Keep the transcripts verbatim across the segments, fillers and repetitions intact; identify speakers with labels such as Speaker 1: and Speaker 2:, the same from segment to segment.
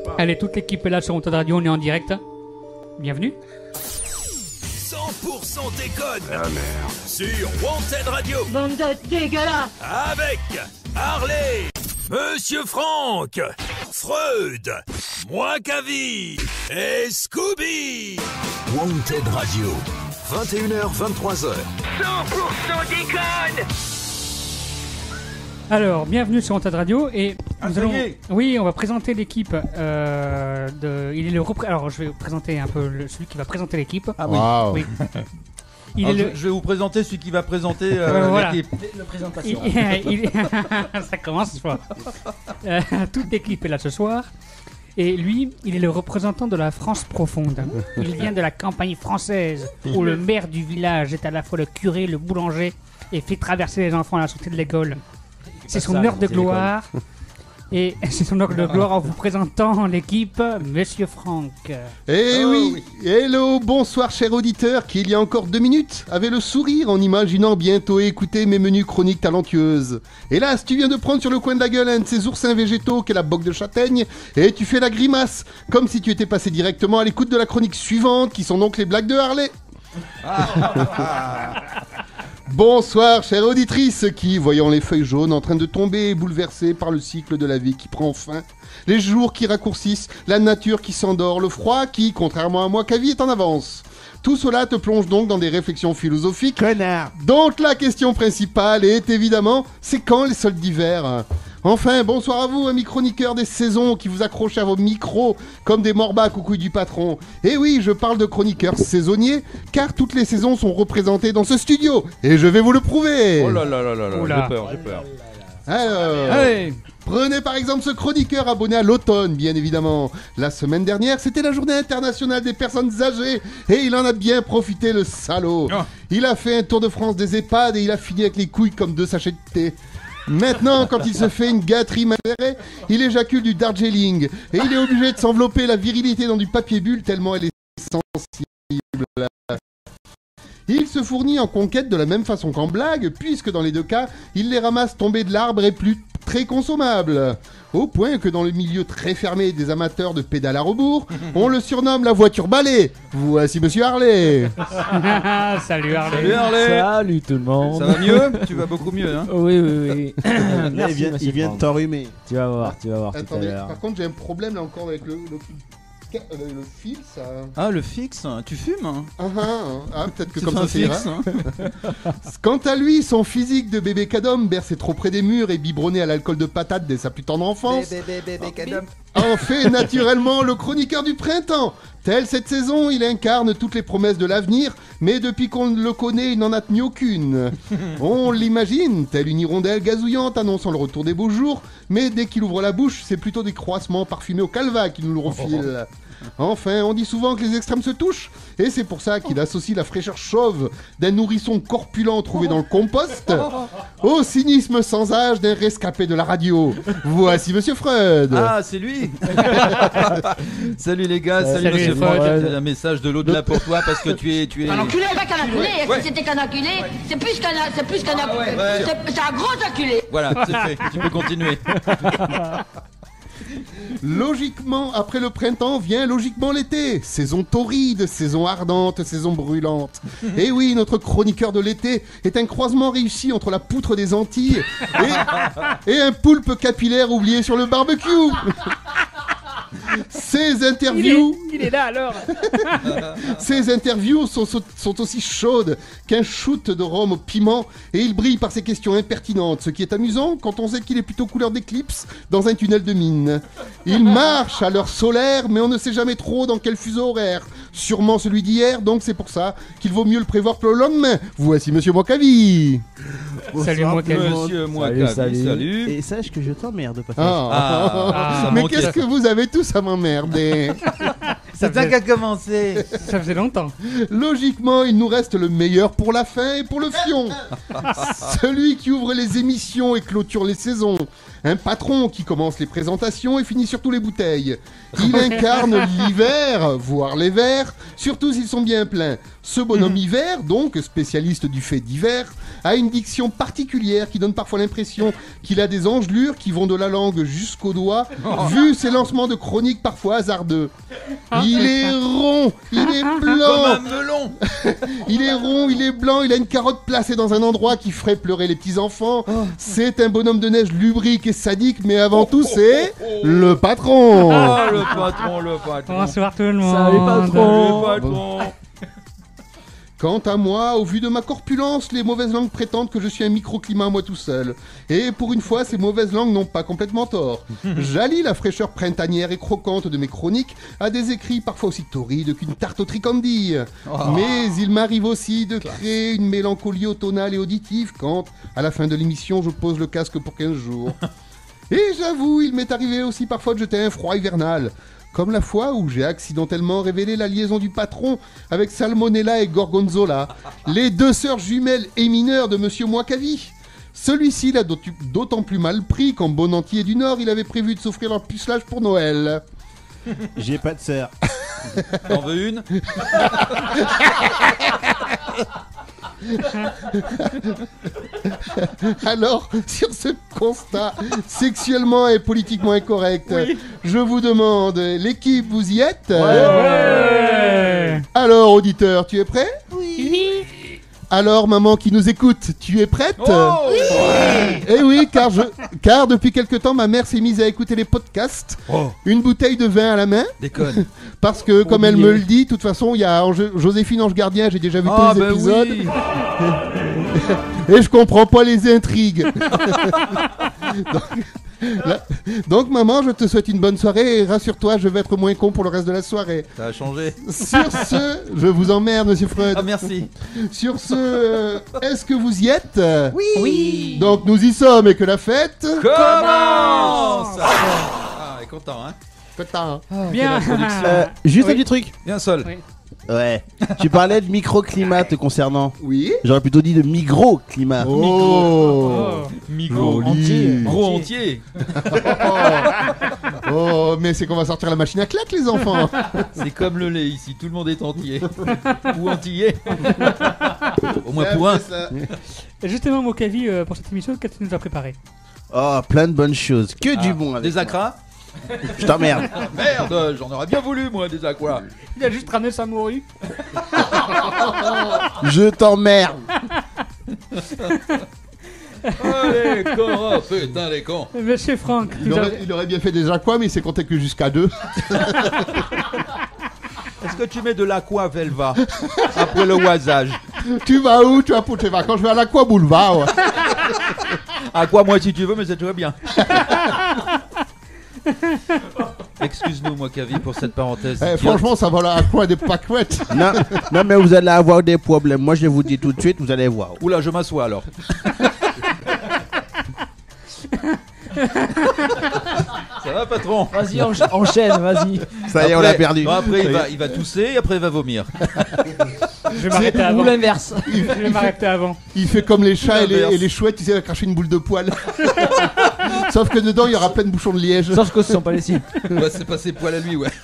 Speaker 1: Allez, toute l'équipe est là sur Wanted Radio, on est en direct. Bienvenue.
Speaker 2: cent pour cent déconne.
Speaker 3: Ah merde.
Speaker 2: Sur Wanted Radio.
Speaker 4: Bande de dégueulasse.
Speaker 2: Avec Harley, Monsieur Franck, Freud, Moikavi et Scooby. Wanted Radio. vingt et une heures, vingt-trois heures.
Speaker 4: cent pour cent déconne.
Speaker 1: Alors, bienvenue sur Wanted Radio et
Speaker 5: Ah,
Speaker 1: nous
Speaker 5: ça
Speaker 1: allons...
Speaker 5: y est.
Speaker 1: Oui, on va présenter l'équipe. Euh, de... Il est le repré... Alors, je vais vous présenter un peu le... celui qui va présenter l'équipe.
Speaker 5: Ah oui.
Speaker 6: Waouh.
Speaker 1: Oui. Il
Speaker 5: Alors,
Speaker 1: est
Speaker 5: je,
Speaker 1: le...
Speaker 5: je vais vous présenter celui qui va présenter euh,
Speaker 1: Ouais, voilà.
Speaker 5: l'équipe.
Speaker 1: Il... il... Ça commence ce soir. Euh, toute l'équipe est là ce soir. Et lui, il est le représentant de la France profonde. Il vient de la campagne française, où le maire du village est à la fois le curé, le boulanger, et fait traverser les enfants à la sortie de l'école. C'est son heure de gloire. Et c'est son heure de gloire en vous présentant l'équipe, Monsieur Franck.
Speaker 6: Eh
Speaker 5: Oh,
Speaker 6: oui. Hello, bonsoir chers auditeurs qui il y a encore deux minutes avait le sourire en imaginant bientôt écouter mes menus chroniques talentueuses. Hélas, tu viens de prendre sur le coin de la gueule un de ces oursins végétaux qu'est la boque de châtaigne et tu fais la grimace, comme si tu étais passé directement à l'écoute de la chronique suivante qui sont donc les blagues de Harley. Bonsoir chères auditrices qui, voyant les feuilles jaunes en train de tomber bouleversées par le cycle de la vie qui prend fin, les jours qui raccourcissent, la nature qui s'endort, le froid qui, contrairement à moi, Kavi est en avance. Tout cela te plonge donc dans des réflexions philosophiques.
Speaker 5: Connard.
Speaker 6: Donc la question principale est évidemment, c'est quand les soldes d'hiver ? Enfin, bonsoir à vous, amis chroniqueurs des saisons qui vous accrochez à vos micros comme des morbacs aux couilles du patron. Et oui, je parle de chroniqueurs saisonniers, car toutes les saisons sont représentées dans ce studio. Et je vais vous le prouver.
Speaker 5: Oh là là là là là,
Speaker 1: Oula.
Speaker 5: j'ai peur, j'ai peur.
Speaker 6: Alors,
Speaker 1: Allez.
Speaker 6: prenez par exemple ce chroniqueur abonné à l'automne, bien évidemment. La semaine dernière, c'était la journée internationale des personnes âgées, et il en a bien profité, le salaud.
Speaker 5: Oh.
Speaker 6: Il a fait un tour de France des EHPAD et il a fini avec les couilles comme deux sachets de thé. Maintenant, quand il se fait une gâterie malgré, il éjacule du Darjeeling et il est obligé de s'envelopper la virilité dans du papier bulle tellement elle est sensible. Il se fournit en conquête de la même façon qu'en blague, puisque dans les deux cas, il les ramasse tombés de l'arbre et plus très consommables. Au point que dans le milieu très fermé des amateurs de pédale à rebours, on le surnomme la voiture balai. Voici Monsieur Harley.
Speaker 1: Salut Harley.
Speaker 5: Salut Harley.
Speaker 7: Salut tout le monde.
Speaker 5: Ça va mieux? Tu vas beaucoup mieux, hein?
Speaker 7: Oui, oui, oui. Merci,
Speaker 3: il vient,
Speaker 7: monsieur
Speaker 3: il vient de
Speaker 7: Franck.
Speaker 3: t'enrhumer.
Speaker 7: Tu vas voir, tu vas voir tout à
Speaker 6: Attendez,
Speaker 7: l'heure.
Speaker 6: par contre j'ai un problème là encore avec le, le, le, le fil, ça...
Speaker 5: Ah, le fixe, tu fumes, hein?
Speaker 6: Ah, ah, ah, peut-être que
Speaker 5: C'est
Speaker 6: comme
Speaker 5: un
Speaker 6: ça c'est ira.
Speaker 5: fixe, hein?
Speaker 6: Quant à lui, son physique de bébé cadom bercé trop près des murs et biberonné à l'alcool de patate dès sa plus tendre enfance, en fait naturellement le chroniqueur du printemps. Tel cette saison, il incarne toutes les promesses de l'avenir, mais depuis qu'on le connaît, il n'en a tenu aucune. On l'imagine, tel une hirondelle gazouillante annonçant le retour des beaux jours, mais dès qu'il ouvre la bouche, c'est plutôt des croissements parfumés au calva qui nous le refilent. Enfin, on dit souvent que les extrêmes se touchent, et c'est pour ça qu'il associe la fraîcheur chauve d'un nourrisson corpulent trouvé dans le compost au cynisme sans âge d'un rescapé de la radio. Voici Monsieur Freud.
Speaker 5: Ah, c'est lui. Salut les gars, salut,
Speaker 1: Salut,
Speaker 5: Monsieur
Speaker 1: Freud.
Speaker 5: Franck. Un message de l'au-delà pour toi parce que tu es, tu es.
Speaker 4: Un enculé, pas qu'un enculé. Est-ce
Speaker 5: Ouais.
Speaker 4: que c'était qu'un enculé? C'est plus qu'un, c'est plus qu'un enculé.
Speaker 5: ouais.
Speaker 4: C'est, c'est un gros enculé.
Speaker 5: Voilà, c'est fait. Tu peux continuer.
Speaker 6: Logiquement, après le printemps vient logiquement l'été. Saison torride, saison ardente, saison brûlante. Et oui, notre chroniqueur de l'été est un croisement réussi entre la poutre des Antilles et, et un poulpe capillaire oublié sur le barbecue. Ces
Speaker 1: Il est,
Speaker 6: interviews,
Speaker 1: il est là alors.
Speaker 6: ces interviews sont, sont aussi chaudes qu'un shoot de rhum au piment et il brille par ses questions impertinentes, ce qui est amusant quand on sait qu'il est plutôt couleur d'éclipse dans un tunnel de mine. Il marche à l'heure solaire, mais on ne sait jamais trop dans quel fuseau horaire. Sûrement celui d'hier, donc c'est pour ça qu'il vaut mieux le prévoir pour le lendemain. Voici Monsieur Moikavi.
Speaker 1: Salut moi
Speaker 5: Monsieur Moikavi,
Speaker 7: salut.
Speaker 5: salut.
Speaker 3: Et sache que je t'emmerde, pas
Speaker 6: Ah.
Speaker 5: Ah, ça
Speaker 6: Mais
Speaker 5: manquait.
Speaker 6: qu'est-ce que vous avez tous à m'emmerder?
Speaker 1: Ça
Speaker 5: C'est toi
Speaker 1: faisait-
Speaker 5: qui a commencé.
Speaker 1: Ça faisait longtemps.
Speaker 6: Logiquement, il nous reste le meilleur pour la fin et pour le fion. Celui qui ouvre les émissions et clôture les saisons. Un patron qui commence les présentations et finit surtout les bouteilles. Il incarne l'hiver, voire les verres, surtout s'ils sont bien pleins. Ce bonhomme hiver, donc spécialiste du fait d'hiver, a une diction particulière qui donne parfois l'impression qu'il a des engelures qui vont de la langue jusqu'aux doigts, vu ses lancements de chroniques parfois hasardeux. Il est rond, il est
Speaker 5: Comme
Speaker 6: blanc,
Speaker 5: un melon.
Speaker 6: il est rond, il est blanc, il a une carotte placée dans un endroit qui ferait pleurer les petits-enfants. C'est un bonhomme de neige lubrique et sadique, mais avant tout, c'est le patron.
Speaker 5: Oh, le patron, le patron.
Speaker 1: Bonsoir tout le monde.
Speaker 7: Salut, patron.
Speaker 5: Le patron.
Speaker 6: Quant à moi, au vu de ma corpulence, les mauvaises langues prétendent que je suis un microclimat moi tout seul. Et pour une fois, ces mauvaises langues n'ont pas complètement tort. J'allie la fraîcheur printanière et croquante de mes chroniques à des écrits parfois aussi torrides qu'une tarte au tricandie. Mais il m'arrive aussi de créer une mélancolie automnale et auditive quand, à la fin de l'émission, je pose le casque pour quinze jours. Et j'avoue, il m'est arrivé aussi parfois de jeter un froid hivernal. Comme la fois où j'ai accidentellement révélé la liaison du patron avec Salmonella et Gorgonzola, les deux sœurs jumelles et mineures de Monsieur Moikavi. Celui-ci l'a d'autant d'autant plus mal pris qu'en bon entier du Nord, il avait prévu de s'offrir leur pucelage pour Noël.
Speaker 7: J'ai pas de sœur.
Speaker 5: T'en veux une?
Speaker 6: Alors, sur ce constat sexuellement et politiquement incorrect, je vous demande, l'équipe, vous y êtes?
Speaker 1: Ouais.
Speaker 6: Alors, auditeur, tu es prêt?
Speaker 1: Oui.
Speaker 6: Alors, maman qui nous écoute, tu es prête?
Speaker 5: Oh
Speaker 6: Eh oui, car, je, car depuis quelque temps, ma mère s'est mise à écouter les podcasts,
Speaker 5: Oh,
Speaker 6: une bouteille de vin à la main,
Speaker 5: déconne.
Speaker 6: parce que, comme elle
Speaker 7: Oublié.
Speaker 6: me le dit, de toute façon, il y a Ange- Joséphine Ange Gardien, j'ai déjà vu
Speaker 5: Ah,
Speaker 6: tous les
Speaker 5: bah
Speaker 6: épisodes,
Speaker 5: oui.
Speaker 6: et je comprends pas les intrigues. donc, là- donc, maman, je te souhaite une bonne soirée, et rassure-toi, je vais être moins con pour le reste de la soirée.
Speaker 5: Ça a changé.
Speaker 6: Sur ce, je vous emmerde, monsieur Freud.
Speaker 5: Ah, merci.
Speaker 6: Sur ce, euh, est-ce que vous y êtes?
Speaker 1: Oui.
Speaker 6: Donc nous y sommes et que la fête...
Speaker 5: Commence. Ah, il est content, hein.
Speaker 6: Putain.
Speaker 1: Bien.
Speaker 7: Euh, juste
Speaker 1: Oui.
Speaker 7: un petit truc.
Speaker 5: Bien seul.
Speaker 1: Oui.
Speaker 7: Ouais. Tu parlais de microclimat te concernant.
Speaker 6: Oui.
Speaker 7: J'aurais plutôt dit de microclimat.
Speaker 6: Oh.
Speaker 1: Oh.
Speaker 5: Micro.
Speaker 6: Joli.
Speaker 5: Gros entier.
Speaker 6: Oh, mais c'est qu'on va sortir la machine à claque, les enfants.
Speaker 5: C'est comme le lait ici, tout le monde est entier. Ou antillais. Au moins pour un.
Speaker 1: Justement, Mokavi, euh, pour cette émission, qu'est-ce que tu nous as préparé?
Speaker 7: Oh, plein de bonnes choses. Que du bon avec
Speaker 5: Des
Speaker 7: moi.
Speaker 5: acras.
Speaker 7: Je t'emmerde.
Speaker 5: Merde, j'en aurais bien voulu moi des aquas.
Speaker 1: Il a juste ramené sa morue.
Speaker 7: Je t'emmerde.
Speaker 5: Allez, Cora, putain les cons.
Speaker 1: Monsieur Franck, tu
Speaker 6: Il
Speaker 1: nous as-
Speaker 6: aurait, il aurait bien fait déjà quoi, mais il s'est compté que jusqu'à deux.
Speaker 5: Est-ce que tu mets de l'aqua velva après le oisage?
Speaker 6: Tu vas où? Tu vas pour tes vacances? Je vais à l'Aqua Boulevard. Ouais.
Speaker 5: Aqua moi si tu veux, mais c'est très bien. Excuse-nous, moi, Kavi, pour cette parenthèse.
Speaker 6: Eh,
Speaker 5: idiote.
Speaker 6: franchement, ça va l'Aqua des pâquerettes.
Speaker 7: Non, non, mais vous allez avoir des problèmes. Moi, je vous dis tout de suite, vous allez voir.
Speaker 5: Oula, je m'assois alors. Ça va, patron?
Speaker 3: Vas-y, encha- enchaîne, vas-y.
Speaker 7: Ça y est, on l'a perdu.
Speaker 5: Non, après, il va, il va tousser, après, il va vomir.
Speaker 1: Je vais m'arrêter
Speaker 3: Ou
Speaker 1: avant.
Speaker 3: l'inverse.
Speaker 1: Je vais m'arrêter avant.
Speaker 6: Il fait comme les chats et les,
Speaker 5: L'inverse.
Speaker 6: et les chouettes, tu sais, il va cracher une boule de poil. Sauf que dedans, il y aura plein de bouchons de liège.
Speaker 3: Sauf que ce sont pas les siens.
Speaker 5: Ouais, c'est passé poil à lui, ouais.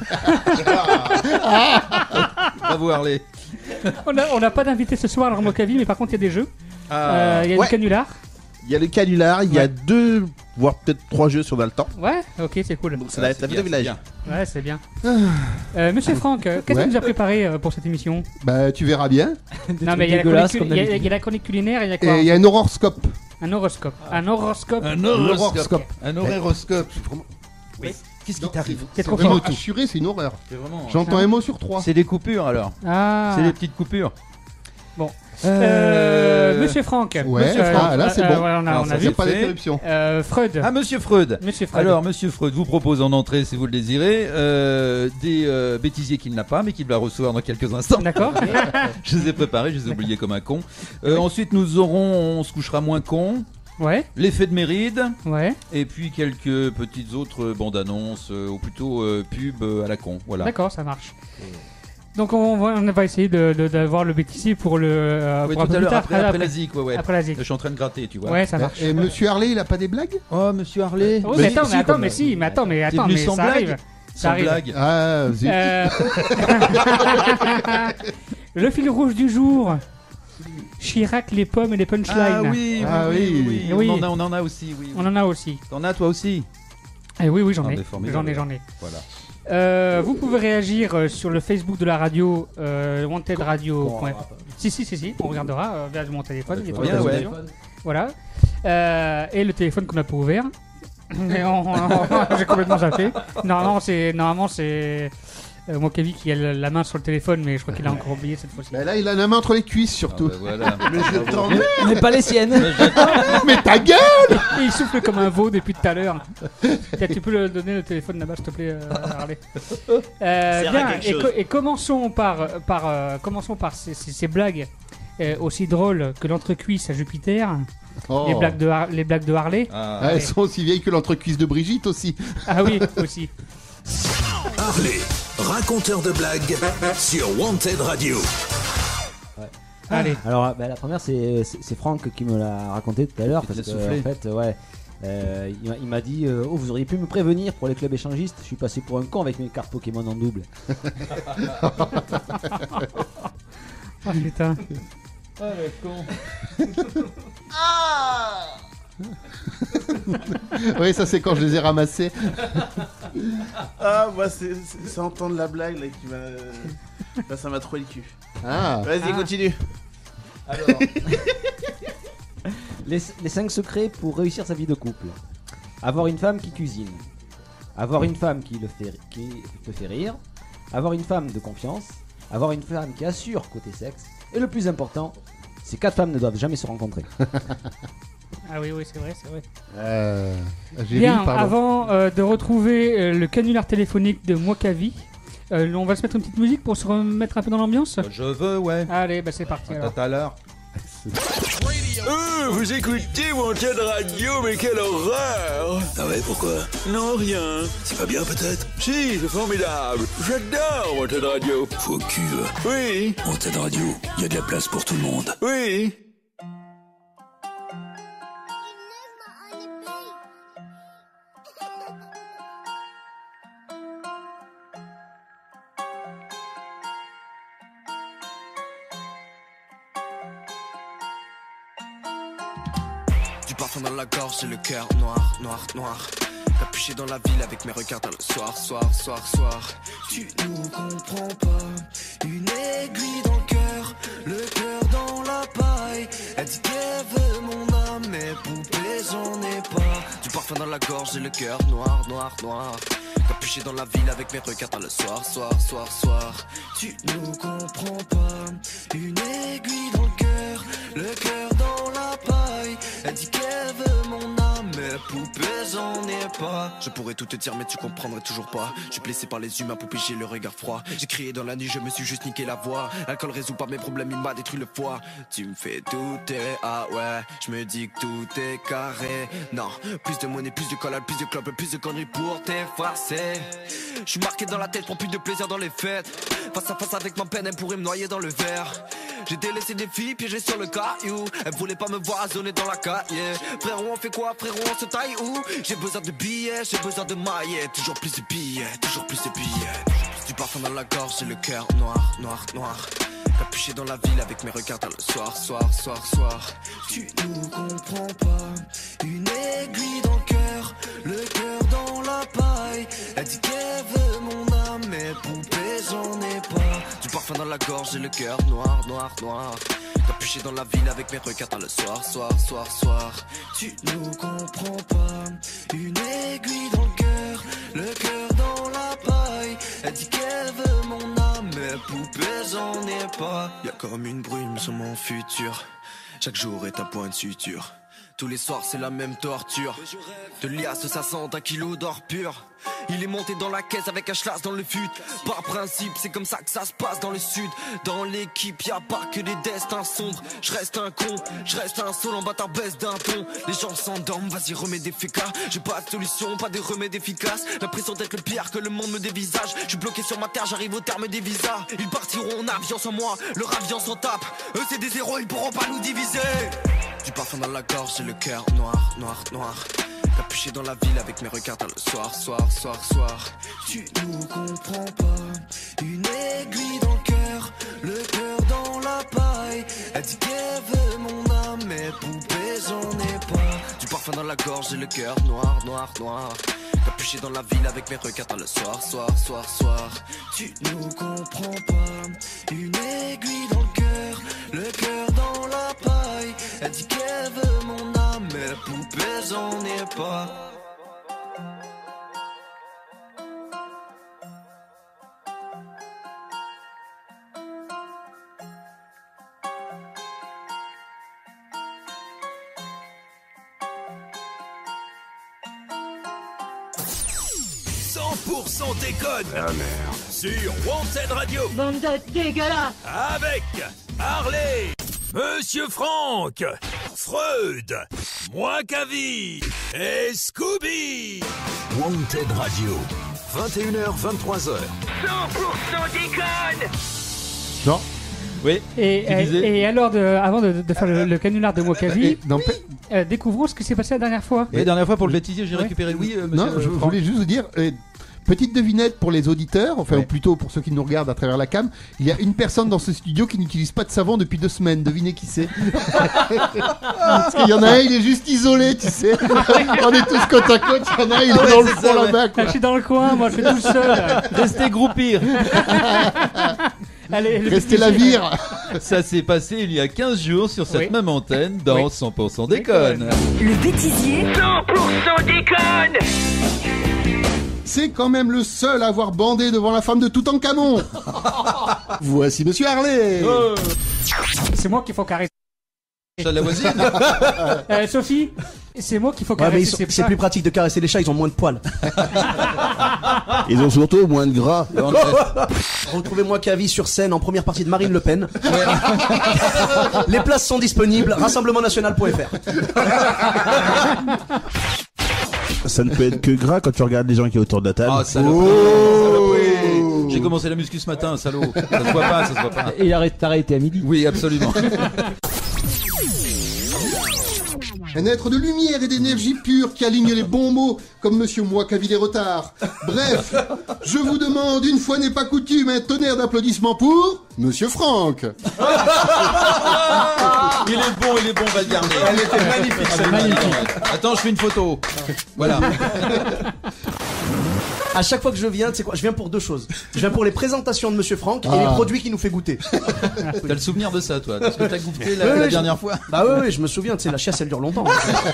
Speaker 5: Bravo, Harley.
Speaker 1: On n'a on n'a pas d'invité ce soir, alors Mokavi, mais par contre, il y a des jeux. Euh, Il y a
Speaker 7: Ouais.
Speaker 1: du canular.
Speaker 7: Il y a le canular, il y a deux, voire peut-être trois jeux sur dans le temps.
Speaker 1: Ouais, ok, c'est cool.
Speaker 7: Ça va être la vie de village.
Speaker 1: Ouais, c'est bien. Euh, Monsieur Franck, euh, qu'est-ce
Speaker 6: Ouais.
Speaker 1: que tu nous as préparé euh, pour cette émission?
Speaker 6: Bah, tu verras bien.
Speaker 1: Non, mais il y, a la
Speaker 3: dégueulasses,
Speaker 1: chronique-
Speaker 3: comme
Speaker 1: il y a-
Speaker 3: d'habitude.
Speaker 1: il y a la chronique culinaire et il y a
Speaker 6: Et
Speaker 1: quoi?
Speaker 6: il y a un horoscope.
Speaker 1: Un horoscope. Un horoscope.
Speaker 5: Un
Speaker 6: horoscope.
Speaker 5: Un horoscope. Oui. Qu'est-ce qui t'arrive?
Speaker 1: C'est trop
Speaker 6: Vraiment,
Speaker 1: fort.
Speaker 6: assuré, c'est une horreur.
Speaker 5: C'est vraiment.
Speaker 6: J'entends un mot sur trois.
Speaker 5: C'est des coupures alors.
Speaker 1: Ah.
Speaker 5: C'est des petites coupures.
Speaker 1: Bon. Euh, Monsieur Franck.
Speaker 6: Ouais,
Speaker 1: Monsieur
Speaker 6: ah,
Speaker 1: Franck.
Speaker 6: là, c'est
Speaker 1: Euh,
Speaker 6: bon.
Speaker 1: voilà, on a,
Speaker 5: Alors,
Speaker 1: on
Speaker 5: ça,
Speaker 1: a
Speaker 6: Il n'y a
Speaker 1: vu.
Speaker 6: pas
Speaker 5: fait.
Speaker 6: d'interruption.
Speaker 1: Euh, Freud.
Speaker 5: Ah, monsieur Freud.
Speaker 1: Monsieur Freud.
Speaker 5: Alors, monsieur Freud vous propose en entrée, si vous le désirez, euh, des euh, bêtisiers qu'il n'a pas, mais qu'il va recevoir dans quelques instants.
Speaker 1: D'accord.
Speaker 5: Je les ai préparés, je les ai oubliés comme un con. Euh, ensuite, nous aurons On se couchera moins con.
Speaker 1: Ouais.
Speaker 5: L'effet de Méride.
Speaker 1: Ouais.
Speaker 5: Et puis quelques petites autres bandes annonces, euh, ou plutôt euh, pubs euh, à la con. Voilà.
Speaker 1: D'accord, ça marche. Donc on va, on va essayer de, de, d'avoir le bêtisier pour le. Euh,
Speaker 5: Ouais,
Speaker 1: pour un
Speaker 5: tout
Speaker 1: peu
Speaker 5: à
Speaker 1: plus
Speaker 5: l'heure,
Speaker 1: tard.
Speaker 5: après, après la zik, ouais, ouais.
Speaker 1: Après la zik.
Speaker 5: Je suis en train de gratter, tu vois.
Speaker 1: Ouais, ça marche.
Speaker 6: Et Monsieur Harley, il a pas des blagues?
Speaker 5: Oh, Monsieur Harley.
Speaker 1: Oh, mais, attends, mais attends, mais si, mais attends, mais
Speaker 5: T'es
Speaker 1: attends,
Speaker 5: venu
Speaker 1: mais
Speaker 5: sans
Speaker 1: ça
Speaker 5: blague
Speaker 1: arrive. Ça
Speaker 5: Sans
Speaker 1: arrive.
Speaker 5: blague.
Speaker 6: Ah, zut.
Speaker 1: Euh, le fil rouge du jour. Chirac, les pommes et les punchlines.
Speaker 5: Ah oui,
Speaker 6: Ah
Speaker 5: oui, oui,
Speaker 6: oui.
Speaker 5: oui.
Speaker 1: Oui.
Speaker 5: On, en a, on en a aussi, oui.
Speaker 1: On en a aussi.
Speaker 5: T'en as toi aussi?
Speaker 1: Eh oui, oui, j'en
Speaker 5: Ah,
Speaker 1: ai.
Speaker 5: mais formidable.
Speaker 1: J'en ai, j'en ai.
Speaker 5: Voilà.
Speaker 1: Euh, vous pouvez réagir euh, sur le Facebook de la radio, euh, wanted radio. Si, si, si, si, on regardera euh, via mon téléphone. il y a
Speaker 5: Bien,
Speaker 1: toutes les
Speaker 5: ouais.
Speaker 1: options. Voilà. Euh, et le téléphone qu'on n'a pas ouvert. Mais on- on- on- J'ai complètement zappé. Normalement, c'est normalement c'est euh, Mokavi qui a la la main sur le téléphone, mais je crois qu'il a encore oublié cette fois-ci.
Speaker 6: Mais là, il a la main entre les cuisses
Speaker 5: Ah,
Speaker 6: surtout.
Speaker 5: bah, voilà.
Speaker 7: Mais je t'emmerde.
Speaker 3: Mais pas les siennes.
Speaker 6: Mais ta gueule!
Speaker 1: Et il souffle comme un veau depuis tout à l'heure. Tiens, tu peux le donner le téléphone là-bas, s'il te plaît, euh, Harley. Euh,
Speaker 8: Sert à
Speaker 1: bien,
Speaker 8: quelque
Speaker 1: et,
Speaker 8: chose.
Speaker 1: co- et commençons par, par, euh, commençons par ces, ces- ces blagues euh, aussi drôles que l'entrecuisse à Jupiter,
Speaker 6: Oh.
Speaker 1: les, blagues de Har- les blagues de Harley.
Speaker 5: Ah,
Speaker 6: Ah, elles sont aussi vieilles que l'entrecuisse de Brigitte aussi.
Speaker 1: Ah oui, aussi.
Speaker 2: Harley, raconteur de blagues sur Wanted Radio.
Speaker 1: Allez.
Speaker 3: Alors bah, la première c'est, c'est, c'est Franck qui me l'a raconté tout à l'heure
Speaker 5: Il te
Speaker 3: parce
Speaker 5: l'a
Speaker 3: que
Speaker 5: soufflé.
Speaker 3: en fait ouais euh, il, m'a, il m'a dit euh, oh vous auriez pu me prévenir pour les clubs échangistes, je suis passé pour un con avec mes cartes Pokémon en double.
Speaker 1: Oh putain.
Speaker 6: Oui, ça c'est quand je les ai ramassés.
Speaker 7: Ah, moi, c'est, c'est, c'est entendre la blague là qui m'a. Là, ça m'a troué le cul.
Speaker 6: Ah.
Speaker 7: Vas-y,
Speaker 1: Ah.
Speaker 7: continue.
Speaker 3: Les, les cinq secrets pour réussir sa vie de couple. Avoir une femme qui cuisine. Avoir une femme qui, le fait, qui te fait rire. Avoir une femme de confiance. Avoir une femme qui assure côté sexe. Et le plus important, ces quatre femmes ne doivent jamais se rencontrer.
Speaker 1: Ah oui, oui, c'est vrai, c'est vrai.
Speaker 6: Euh, j'ai
Speaker 1: Bien,
Speaker 6: ri, pardon.
Speaker 1: avant euh, de retrouver euh, le canular téléphonique de Mokavi, euh, on va se mettre une petite musique pour se remettre un peu dans l'ambiance.
Speaker 5: je veux, ouais.
Speaker 1: Allez, bah c'est parti
Speaker 5: À
Speaker 1: alors.
Speaker 5: tout à l'heure.
Speaker 2: Euh, vous écoutez Wanted Radio, mais quelle horreur! Ah ouais, pourquoi? Non, rien. C'est pas bien peut-être? Si, c'est formidable. J'adore Wanted Radio. Faux cul. Oui. Wanted Radio, il y a de la place pour tout le monde. Oui.
Speaker 9: Du parfum dans la gorge et le cœur noir, noir, noir. Capuché dans la ville avec mes regards dans le soir, soir, soir, soir. Tu nous comprends pas. Une aiguille dans le cœur, le cœur dans la paille. Elle dit qu'elle veut mon âme, mais poupée j'en ai pas. Du parfum dans la gorge et le cœur noir, noir, noir. Capuché dans la ville avec mes regards dans le soir, soir, soir, soir. Tu nous comprends pas. Une aiguille dans le cœur, le cœur dans la paille. Elle dit qu'elle veut mon âme, mais poupée j'en ai pas. Je pourrais tout te dire mais tu comprendrais toujours pas. Je suis blessé par les humains, poupée j'ai le regard froid. J'ai crié dans la nuit, je me suis juste niqué la voix. L'alcool résout pas mes problèmes, il m'a détruit le foie. Tu me fais douter, ah ouais. Je me dis que tout est carré. Non, plus de monnaie, plus de collab, plus de clubs, plus de conneries pour t'effacer. Je suis marqué dans la tête, prends plus de plaisir dans les fêtes. Face à face avec ma peine, elle pourrait me noyer dans le verre. J'ai délaissé des filles piégées sur le caillou. Elles voulaient pas me voir zoner dans la cahier. Frérot on fait quoi, frérot on se taille où? J'ai besoin de billets, j'ai besoin de mailles. Toujours plus de billets, toujours plus de billets. Du parfum dans la gorge et le cœur noir, noir, noir. Capuché dans la ville avec mes regards dans le soir, soir, soir, soir. Tu nous comprends pas. Une aiguille dans le cœur, le cœur dans la paille. Elle dit qu'elle veut mon âme, mais poupée j'en ai pas. Du parfum dans la gorge et le cœur noir, noir, noir. Capuché dans la ville avec mes regards dans le soir, soir, soir, soir. Tu nous comprends pas. Une aiguille dans le cœur, le cœur dans la paille. Elle dit qu'elle veut mon âme, mais poupée j'en ai pas. Y'a comme une brume sur mon futur. Chaque jour est un point de suture. Tous les soirs c'est la même torture. De liasse ça sent un kilo d'or pur. Il est monté dans la caisse avec un schlass dans le fut. Par principe, c'est comme ça que ça se passe dans le sud. Dans l'équipe, y a pas que des destins sombres. Je reste un con, je reste un sol en bâtard baisse d'un ton. Les gens s'endorment, vas-y remets des fécas. J'ai pas de solution, pas de remède efficace. L'impression d'être le pire que le monde me dévisage. Je suis bloqué sur ma terre, j'arrive au terme des visas. Ils partiront en avion sans moi, leur avion s'en tape. Eux c'est des héros, ils pourront pas nous diviser. Du parfum dans la gorge, j'ai le cœur noir, noir, noir. Capuché dans la ville avec mes regards dans le soir, soir, soir, soir. Tu nous comprends pas. Une aiguille dans le cœur, le cœur dans la paille. Elle dit qu'elle veut mon âme, mais poupée j'en ai pas. Du parfum dans la gorge, j'ai le cœur noir, noir, noir. Capuché dans la ville avec mes regards dans le soir, soir, soir, soir. Tu nous comprends pas. Une aiguille dans le cœur, le cœur dans la paille. Elle dit qu'elle veut mon âme, mais poupée j'en ai pas.
Speaker 2: cent pour cent déconne. Ah merde. Sur Wanted Radio.
Speaker 4: Bande de dégueulasse.
Speaker 2: Avec Harley, Monsieur Franck, Freud, moi Cavi et Scooby. Wanted Radio. vingt et une heures, vingt-trois heures.
Speaker 4: cent pour cent déconne.
Speaker 6: Non.
Speaker 5: Oui.
Speaker 1: Et,
Speaker 5: Tu disais
Speaker 1: et, et alors, de, avant de, de faire le, le canular de Mokavi,
Speaker 6: Et- non, pe-
Speaker 1: euh, découvrons ce qui s'est passé la dernière fois.
Speaker 5: Et la dernière fois pour le bêtisier, j'ai
Speaker 1: Ouais.
Speaker 5: récupéré. Oui, euh,
Speaker 6: non,
Speaker 5: monsieur
Speaker 6: je
Speaker 5: Franck.
Speaker 6: voulais juste vous dire, euh, petite devinette pour les auditeurs, enfin
Speaker 5: Ouais.
Speaker 6: ou plutôt pour ceux qui nous regardent à travers la cam. Il y a une personne dans ce studio qui n'utilise pas de savon depuis deux semaines. Devinez qui c'est. Parce qu'il y en a un, il est juste isolé, tu sais. On est tous côte à côte. Il y en a un, il est
Speaker 5: Ah ouais,
Speaker 6: dans le
Speaker 5: c'est
Speaker 6: fond
Speaker 5: ça, ouais.
Speaker 6: là-bas.
Speaker 1: Ah,
Speaker 6: Quoi.
Speaker 1: je suis dans le coin, moi je suis tout seul.
Speaker 5: Restez groupir.
Speaker 1: Allez, le
Speaker 6: Restez
Speaker 1: petit-
Speaker 6: la vire.
Speaker 5: Ça s'est passé il y a quinze jours sur cette
Speaker 1: Oui.
Speaker 5: même antenne dans
Speaker 1: Oui.
Speaker 5: cent pour cent déconne.
Speaker 8: Le bêtisier
Speaker 4: cent pour cent déconne.
Speaker 6: C'est quand même le seul à avoir bandé devant la femme de Toutankhamon. Voici Monsieur Harley.
Speaker 5: Oh,
Speaker 1: C'est moi qu'il faut caresser.
Speaker 5: chat de la voisine.
Speaker 1: Euh, Sophie, c'est moi qu'il faut
Speaker 10: Ouais, mais
Speaker 1: caresser.
Speaker 10: ils sont-
Speaker 1: c'est
Speaker 10: c'est
Speaker 1: pas-
Speaker 10: plus pratique de caresser les chats, ils ont moins de poils.
Speaker 6: Ils ont surtout moins de gras.
Speaker 10: Retrouvez-moi Cavi sur scène en première partie de Marine Le Pen. Les places sont disponibles, rassemblement national point f r.
Speaker 11: Ça ne peut être que gras quand tu regardes les gens qui sont autour de la table.
Speaker 5: Ah, salaud. Saloperie. J'ai commencé la muscu ce matin, salaud. Ça se voit pas, ça se voit pas.
Speaker 3: Et il arrête, t'as arrêté à midi.
Speaker 5: Oui, absolument.
Speaker 6: Un être de lumière et d'énergie pure qui aligne les bons mots comme Monsieur Moikavi des retards. Bref, je vous demande, une fois n'est pas coutume, un tonnerre d'applaudissements pour Monsieur Franck.
Speaker 5: Il est bon, il est bon, on va le garder.
Speaker 10: Elle était magnifique,
Speaker 5: Ah,
Speaker 10: c'est
Speaker 5: mais
Speaker 10: magnifique.
Speaker 5: magnifique. Attends, je fais une photo. Voilà.
Speaker 10: À chaque fois que je viens, tu sais quoi, je viens pour deux choses. Je viens pour les présentations de Monsieur Franck et
Speaker 6: Ah.
Speaker 10: les produits qu'il nous fait goûter.
Speaker 5: T'as le souvenir de ça, toi? Parce que t'as goûté la,
Speaker 10: Ouais,
Speaker 5: la
Speaker 10: ouais,
Speaker 5: dernière
Speaker 10: je-
Speaker 5: fois.
Speaker 10: Bah ouais, ouais, je me souviens, tu sais, la chiasse elle dure longtemps.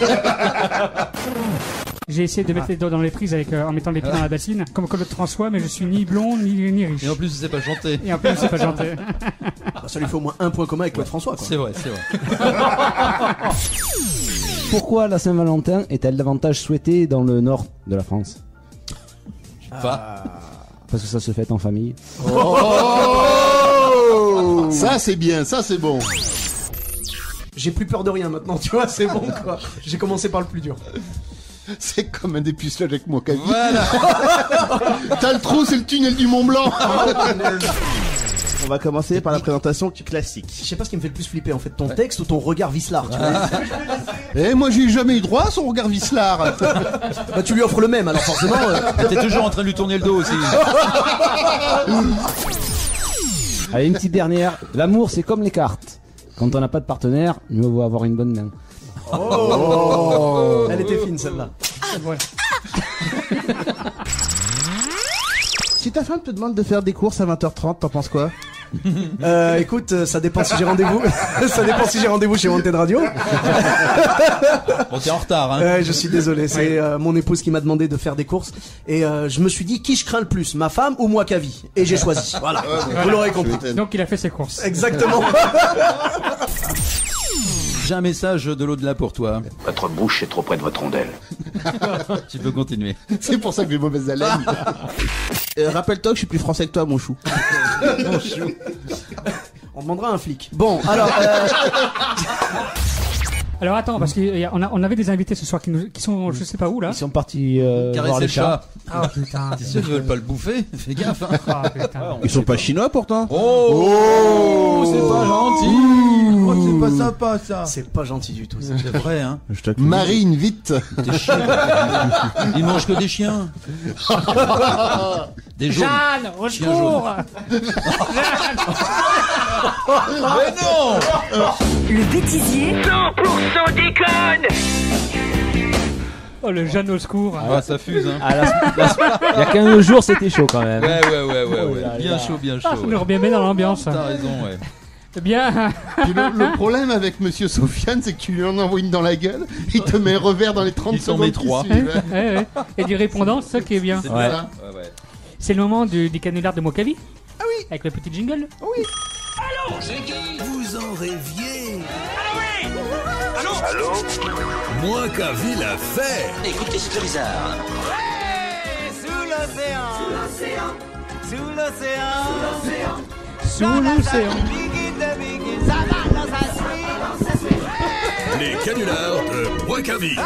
Speaker 1: J'ai essayé de mettre les doigts dans les prises avec, euh, en mettant les pieds dans la bassine, comme Claude François, mais je suis ni blond ni, ni riche.
Speaker 5: Et en plus, je sais pas chanter.
Speaker 1: Et en plus, je sais pas chanter.
Speaker 10: Bah, ça lui fait au moins un point commun avec Claude François, quoi.
Speaker 5: C'est vrai, c'est vrai.
Speaker 3: Pourquoi la Saint-Valentin est-elle davantage souhaitée dans le nord de la France?
Speaker 5: Pas.
Speaker 3: Parce que ça se fête en famille.
Speaker 6: Oh, ça c'est bien, ça c'est bon.
Speaker 10: J'ai plus peur de rien maintenant, tu vois, c'est bon quoi. J'ai commencé par le plus dur.
Speaker 6: C'est comme un dépucelage avec Moikavi.
Speaker 5: Voilà.
Speaker 6: T'as le trou, c'est le tunnel du Mont Blanc.
Speaker 11: On va commencer par la présentation classique.
Speaker 10: Je sais pas ce qui me fait le plus flipper en fait, ton texte ou ton regard vicelard, tu vois.
Speaker 6: Eh, moi j'ai jamais eu droit à son regard vicelard.
Speaker 10: Bah tu lui offres le même alors forcément. euh,
Speaker 5: T'es toujours en train de lui tourner le dos aussi.
Speaker 3: Allez, une petite dernière. L'amour, c'est comme les cartes. Quand on n'a pas de partenaire, mieux vaut avoir une bonne main.
Speaker 10: Oh. Elle était fine celle-là.
Speaker 1: Voilà.
Speaker 11: Si ta femme te demande de faire des courses à vingt heures trente, t'en penses quoi?
Speaker 10: Euh, écoute, euh, ça dépend si j'ai rendez-vous. Ça dépend si j'ai rendez-vous chez Wanted Radio.
Speaker 5: Bon, t'es en retard, hein.
Speaker 10: Euh, je suis désolé, c'est euh, mon épouse qui m'a demandé de faire des courses et euh, je me suis dit qui je crains le plus, ma femme ou moi Cavi, et j'ai choisi. Voilà, vous l'aurez compris.
Speaker 1: Donc il a fait ses courses.
Speaker 10: Exactement.
Speaker 5: J'ai un message de l'au-delà pour toi.
Speaker 8: Votre bouche est trop près de votre rondelle.
Speaker 5: Tu peux continuer.
Speaker 6: C'est pour ça que j'ai mauvaise haleine.
Speaker 11: Euh, Rappelle-toi que je suis plus français que toi, mon chou.
Speaker 10: Mon chou. On demandera un flic. Bon, alors. Euh...
Speaker 1: Alors attends, parce qu'on a, on avait des invités ce soir qui, nous, qui sont je sais pas où là.
Speaker 3: Ils sont partis euh,
Speaker 5: Caresser
Speaker 3: voir
Speaker 5: le
Speaker 3: les chats.
Speaker 5: chat.
Speaker 1: Ah putain.
Speaker 5: Si ceux ne veulent pas le bouffer, fais gaffe. Hein.
Speaker 1: Ah, putain.
Speaker 11: Ils sont pas chinois pourtant.
Speaker 5: Oh, oh, c'est pas gentil. Oh, c'est pas sympa ça.
Speaker 10: C'est pas gentil du tout.
Speaker 5: C'est vrai, hein.
Speaker 6: Marine, vite.
Speaker 5: Des chiens. Ils mangent que des chiens. Des jaunes.
Speaker 1: Jeanne, au
Speaker 5: Chien
Speaker 1: secours.
Speaker 5: Mais non.
Speaker 12: Le bêtisier.
Speaker 4: cent pour cent déconne.
Speaker 1: Oh le Jeanne au secours.
Speaker 5: Ah, ça fuse, hein.
Speaker 3: Ah, la- la- il y a quinze jours, c'était chaud quand même.
Speaker 5: Ouais, ouais, ouais, ouais,
Speaker 3: Oh
Speaker 5: ouais.
Speaker 3: là
Speaker 5: Bien
Speaker 3: là.
Speaker 5: chaud, bien chaud.
Speaker 1: Ah, ça
Speaker 5: ouais.
Speaker 1: nous remet bien dans l'ambiance.
Speaker 5: T'as raison, ouais.
Speaker 1: Eh bien,
Speaker 6: Puis le, le problème avec Monsieur Sofiane, c'est que tu lui en envoies une dans la gueule, il te met un revers dans les trente
Speaker 5: Il t'en
Speaker 6: secondes
Speaker 5: met
Speaker 6: qui
Speaker 5: trois.
Speaker 6: suivent.
Speaker 1: ouais, ouais. Et du répondant, c'est ça qui est bien.
Speaker 5: C'est
Speaker 3: Ouais.
Speaker 5: ça. Ouais, ouais.
Speaker 1: C'est le moment du, du canular de Mokavi. Ah oui. Avec le petit jingle.
Speaker 2: Vous en rêviez.
Speaker 4: Allô?
Speaker 2: Moi qu'a vu la faire.
Speaker 8: Écoutez, c'est très bizarre.
Speaker 1: Sous l'océan.
Speaker 2: Les canulars de Wakavi.